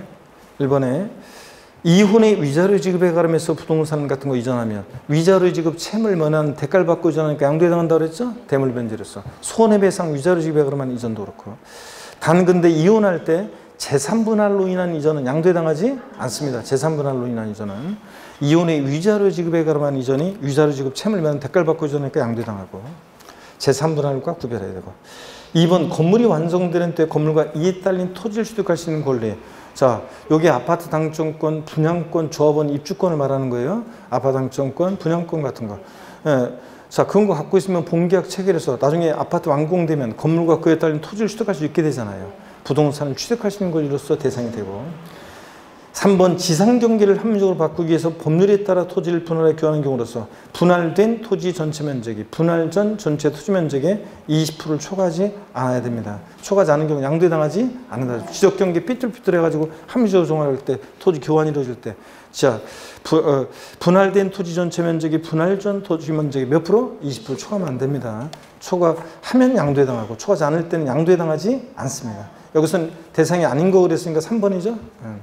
이혼의 위자료 지급에 가름해서 부동산 같은 거 이전하면 위자료 지급 채무를 면한 대가를 받고 이전하니까 양도에 해당한다고 그랬죠? 대물변제로서. 손해배상 위자료 지급에 가름한 이전도 그렇고. 단 근데 이혼할 때 재산분할로 인한 이전은 양도에 해당하지 않습니다. 재산분할로 인한 이전은. 이혼의 위자료 지급에 가름한 이전이 위자료 지급 채무를 면한 대가를 받고 이전하니까 양도에 해당하고. 재산분할과 구별해야 되고. 2번 건물이 완성되는 때 건물과 이에 딸린 토지를 취득할 수 있는 권리. 자, 여기 아파트 당첨권, 분양권, 조합원 입주권을 말하는 거예요. 아파트 당첨권, 분양권 같은 거. 예. 자, 그런 거 갖고 있으면 본계약 체결해서 나중에 아파트 완공되면 건물과 그에 딸린 토지를 취득할 수 있게 되잖아요. 부동산을 취득할 수 있는 권리로서 대상이 되고 3번 지상경계를 합리적으로 바꾸기 위해서 법률에 따라 토지를 분할해 교환하는 경우로서 분할된 토지 전체 면적이 분할 전 전체 토지 면적의 20%를 초과하지 않아야 됩니다. 초과하지 않은 경우 양도에 당하지 않는다. 지적경계 삐뚤삐뚤해가지고 합리적으로 종합할 때 토지 교환이 이루어질 때 자, 분할된 토지 전체 면적이 분할 전 토지 면적의 몇 프로? 20% 초과하면 안 됩니다. 초과하면 양도에 해당하고 초과하지 않을 때는 양도에 해당하지 않습니다. 여기서는 대상이 아닌 거 그랬으니까 3번이죠.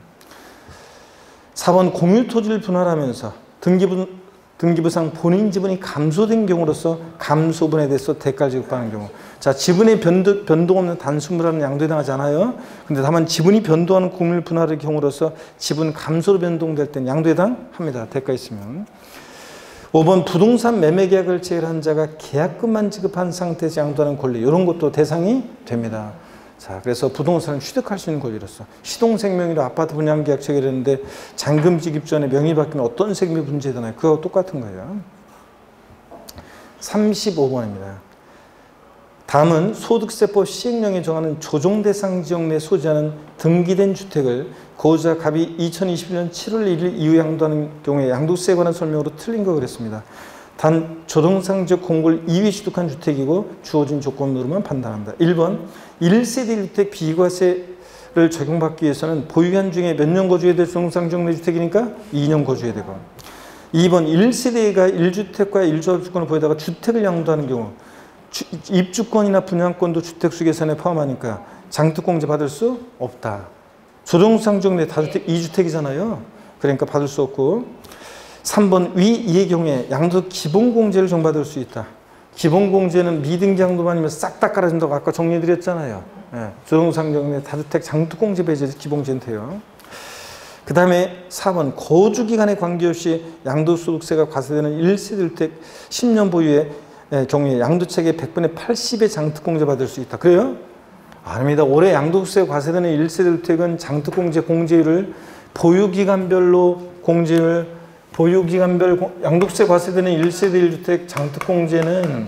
4번 공유토지를 분할하면서 등기부상 본인 지분이 감소된 경우로서 감소분에 대해서 대가를 지급하는 경우. 자, 지분의 변동 없는 단순분할은 양도에 해당하지 않아요. 근데 다만 지분이 변동하는 공유 분할의 경우로서 지분 감소로 변동될 때는 양도에 해당합니다. 대가 있으면. 5번 부동산 매매 계약을 체결한 자가 계약금만 지급한 상태에서 양도하는 권리. 이런 것도 대상이 됩니다. 자, 그래서 부동산을 취득할 수 있는 권리로서 시동생명이로 아파트 분양계약 체결했는데 잔금 지급 전에 명의 바뀌면 어떤 세금이 문제되나요? 그거 똑같은 거예요. 35번입니다. 다음은 소득세법 시행령에 정하는 조정대상 지역 내 소지하는 등기된 주택을 고자 갑이 2021년 7월 1일 이후 양도하는 경우에 양도세에 관한 설명으로 틀린 거 그랬습니다. 단 조정상 지역 공고를 2회 취득한 주택이고 주어진 조건으로만 판단한다. 1번 1세대 1주택 비과세를 적용받기 위해서는 보유기간 중에 몇 년 거주해야 될 조정상 지역 내 주택이니까 2년 거주해야 되고 2번 1세대가 1주택과 1조합 주권을 보유다가 주택을 양도하는 경우 입주권이나 분양권도 주택수 계산에 포함하니까 장특공제 받을 수 없다. 조정상 지역 내 다주택 2주택이잖아요. 그러니까 받을 수 없고 3번 위 이의 경우에 양도 기본공제를 정받을 수 있다. 기본공제는 미등기 양도만이면 싹 다 깔아준다고 아까 정리해드렸잖아요. 예, 조정상 지역 내 다주택 장특공제 배제에서 기본공제는 돼요. 그 다음에 4번 거주기간에 관계없이 양도소득세가 과세되는 1세대 주택 10년 보유의 경우에 양도책의 100분의 80의 장특공제 받을 수 있다. 그래요? 아닙니다. 올해 양도소득세가 과세되는 1세대 주택은 장특공제 공제율을 보유기간별로 공제율 보유기간별 양도세 과세되는 1세대 1주택 장특공제는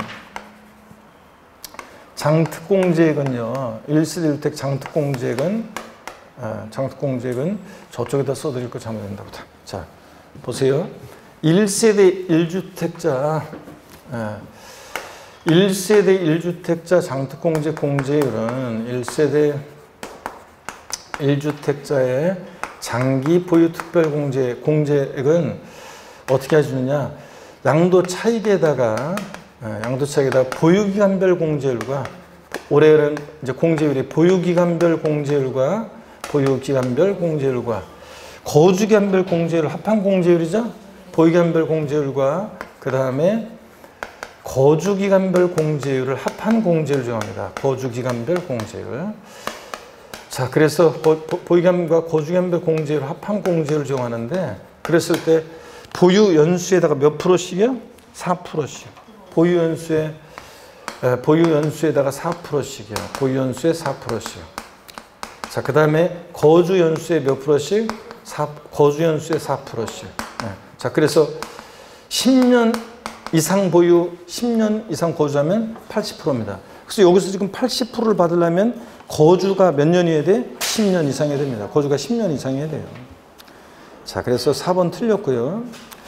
장특공제액은요. 1세대 1주택 장특공제액은 저쪽에다 써드릴 거 잘못된다고. 자, 보세요. 1세대 1주택자 1세대 1주택자 장특공제 공제율은 1세대 1주택자의 장기 보유 특별 공제액은 어떻게 해주느냐? 양도 차익에다가 보유기간별 공제율과 올해는 이제 공제율이 보유기간별 공제율과 거주기간별 공제율 합한 공제율이죠. 보유기간별 공제율과 그 다음에 거주기간별 공제율을 합한 공제율 정합니다. 거주기간별 공제율. 자, 그래서 보유기간과 거주기간별 공제율 합한 공제율을 정하는데 그랬을 때 보유 연수에다가 몇 프로씩이요? 4%씩. 보유 연수에다가 4%씩이요. 보유 연수에 4%씩. 자, 그 다음에 거주 연수에 몇 프로씩? 거주 연수에 4%씩. 자, 그래서 10년 이상 보유, 10년 이상 거주하면 80%입니다. 그래서 여기서 지금 80%를 받으려면 거주가 몇 년이어야 돼? 10년 이상이 됩니다. 거주가 10년 이상이어야 돼요. 자, 그래서 4번 틀렸고요.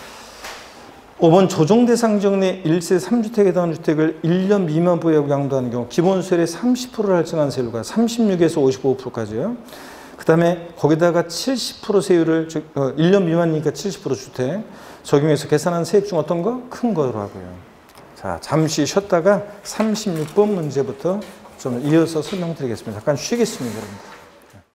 5번 조정대상 지역 내 1세 3주택에 해당하는 주택을 1년 미만 보유하고 양도하는 경우 기본세율의 30%를 할증한 세율과 36에서 55%까지요. 그 다음에 거기다가 70% 세율을 1년 미만이니까 70% 주택 적용해서 계산한 세액 중 어떤 거? 큰 거로 하고요. 자, 잠시 쉬었다가 36번 문제부터 좀 이어서 설명드리겠습니다. 잠깐 쉬겠습니다, 여러분.